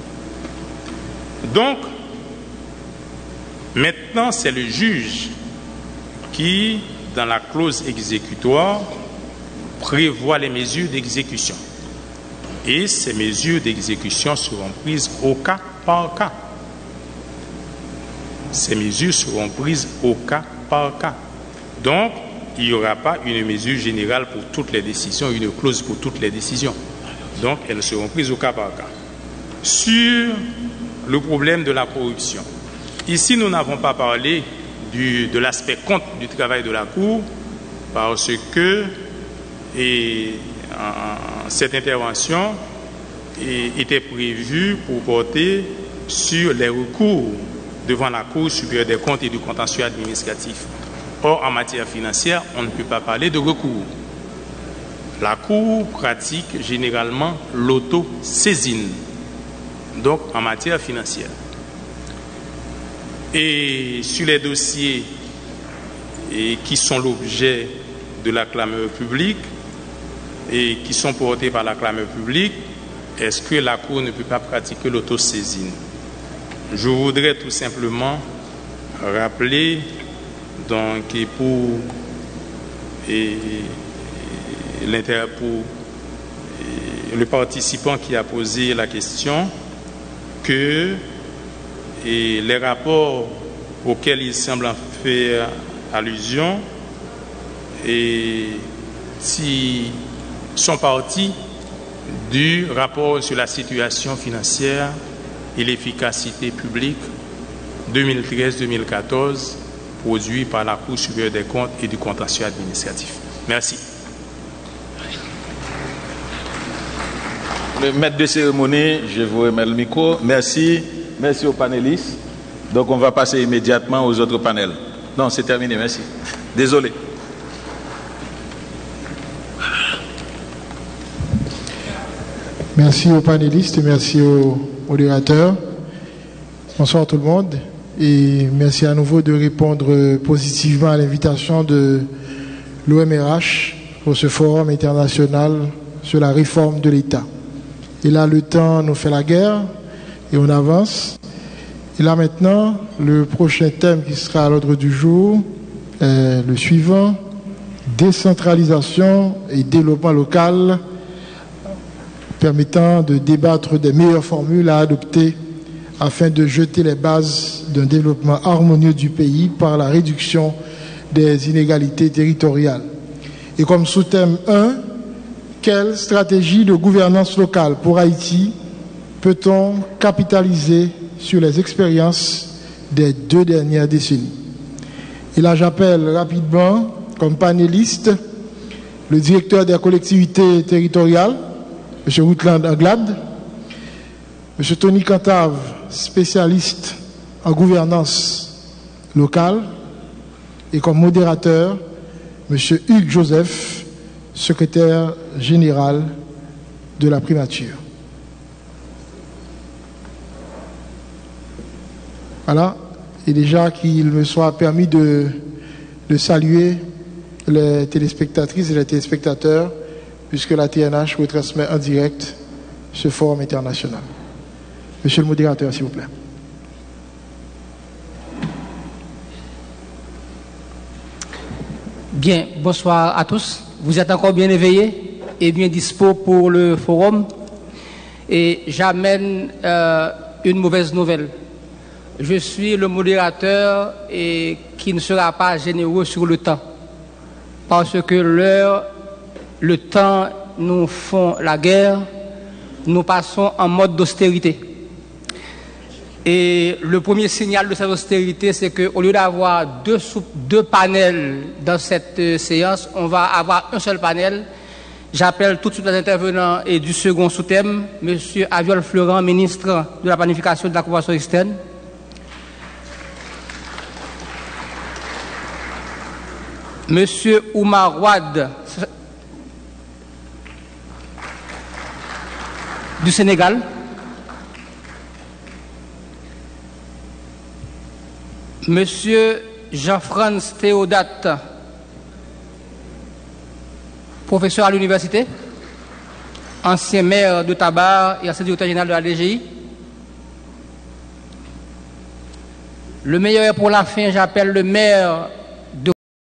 Speaker 4: Donc, maintenant, c'est le juge qui, dans la clause exécutoire, prévoit les mesures d'exécution. Et ces mesures d'exécution seront prises au cas par cas. Ces mesures seront prises au cas par cas. Donc, il n'y aura pas une mesure générale pour toutes les décisions, une clause pour toutes les décisions. Donc, elles seront prises au cas par cas. Sur le problème de la corruption, ici, nous n'avons pas parlé de l'aspect compte du travail de la Cour parce que cette intervention était prévue pour porter sur les recours devant la Cour supérieure des comptes et du contentieux administratif. Or, en matière financière, on ne peut pas parler de recours. La Cour pratique généralement l'auto-saisine, donc en matière financière. Et sur les dossiers qui sont l'objet de la clameur publique et qui sont portés par la clameur publique, est-ce que la Cour ne peut pas pratiquer l'autosaisine? Je voudrais tout simplement rappeler donc pour le participant qui a posé la question que les rapports auxquels il semble en faire allusion sont partis du rapport sur la situation financière et l'efficacité publique 2013-2014 produit par la Cour supérieure des comptes et du contentieux administratif. Merci.
Speaker 2: Le maître de cérémonie, je vous remets le micro. Merci. Merci aux panélistes. Donc on va passer immédiatement aux autres panels. Non, c'est terminé, merci. Désolé.
Speaker 10: Merci aux panélistes, merci aux modérateurs. Bonsoir tout le monde et merci à nouveau de répondre positivement à l'invitation de l'OMRH pour ce forum international sur la réforme de l'État. Et là, le temps nous fait la guerre et on avance. Et là maintenant, le prochain thème qui sera à l'ordre du jour est le suivant: décentralisation et développement local, permettant de débattre des meilleures formules à adopter afin de jeter les bases d'un développement harmonieux du pays par la réduction des inégalités territoriales. Et comme sous-thème 1, quelle stratégie de gouvernance locale pour Haïti peut-on capitaliser sur les expériences des 2 dernières décennies? Et là, j'appelle rapidement comme panéliste le directeur des collectivités territoriales, M. Woutland Anglade, M. Tony Cantave, spécialiste en gouvernance locale, et comme modérateur, M. Hugues Joseph, secrétaire général de la primature. Voilà, et déjà qu'il me soit permis de saluer les téléspectatrices et les téléspectateurs, puisque la TNH retransmet en direct ce forum international. Monsieur le modérateur, s'il vous plaît.
Speaker 11: Bien, bonsoir à tous. Vous êtes encore bien éveillés et bien dispo pour le forum. Et j'amène une mauvaise nouvelle. Je suis le modérateur et qui ne sera pas généreux sur le temps. Parce que le temps nous font la guerre, nous passons en mode d'austérité. Et le premier signal de cette austérité, c'est qu'au lieu d'avoir deux panels dans cette séance, on va avoir un seul panel. J'appelle tout de suite les intervenants et du second sous-thème, M. Aviol Florent, ministre de la Planification et de la Coopération externe. M. Oumar Ouad, du Sénégal. Monsieur Jean-France Théodate, professeur à l'université, ancien maire de Tabar et ancien directeur général de la DGI. Le meilleur est pour la fin, j'appelle le maire de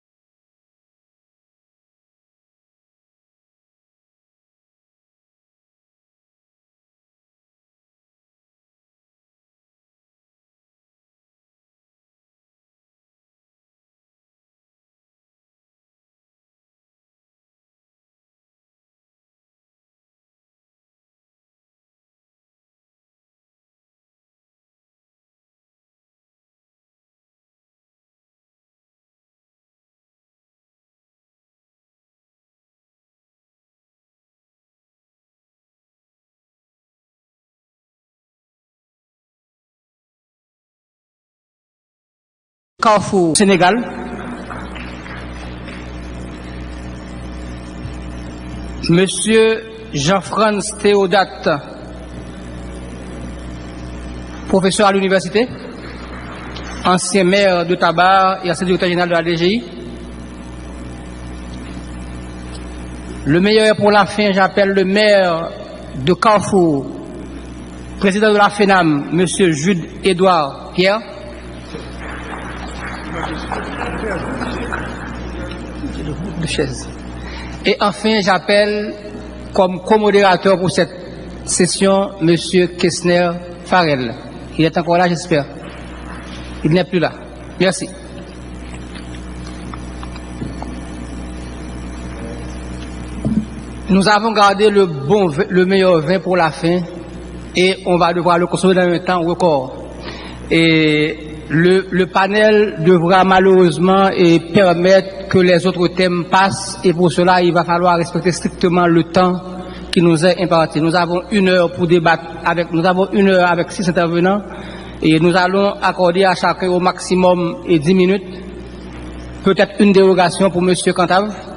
Speaker 11: Carrefour, Sénégal. Monsieur Jean-Franz Théodate, professeur à l'université, ancien maire de Tabar et ancien directeur général de la DGI. Le meilleur pour la fin, j'appelle le maire de Carrefour, président de la FENAM, monsieur Jude Édouard Pierre. Et enfin, j'appelle comme co-modérateur pour cette session monsieur Kessner Farrell. Il est encore là, j'espère. Il n'est plus là. Merci. Nous avons gardé le meilleur vin pour la fin et on va devoir le consommer dans un temps record. Et le panel devra malheureusement permettre que les autres thèmes passent et pour cela il va falloir respecter strictement le temps qui nous est imparti. Nous avons 1 heure pour débattre nous avons 1 heure avec 6 intervenants et nous allons accorder à chacun au maximum 10 minutes. Peut-être une dérogation pour M. Cantave.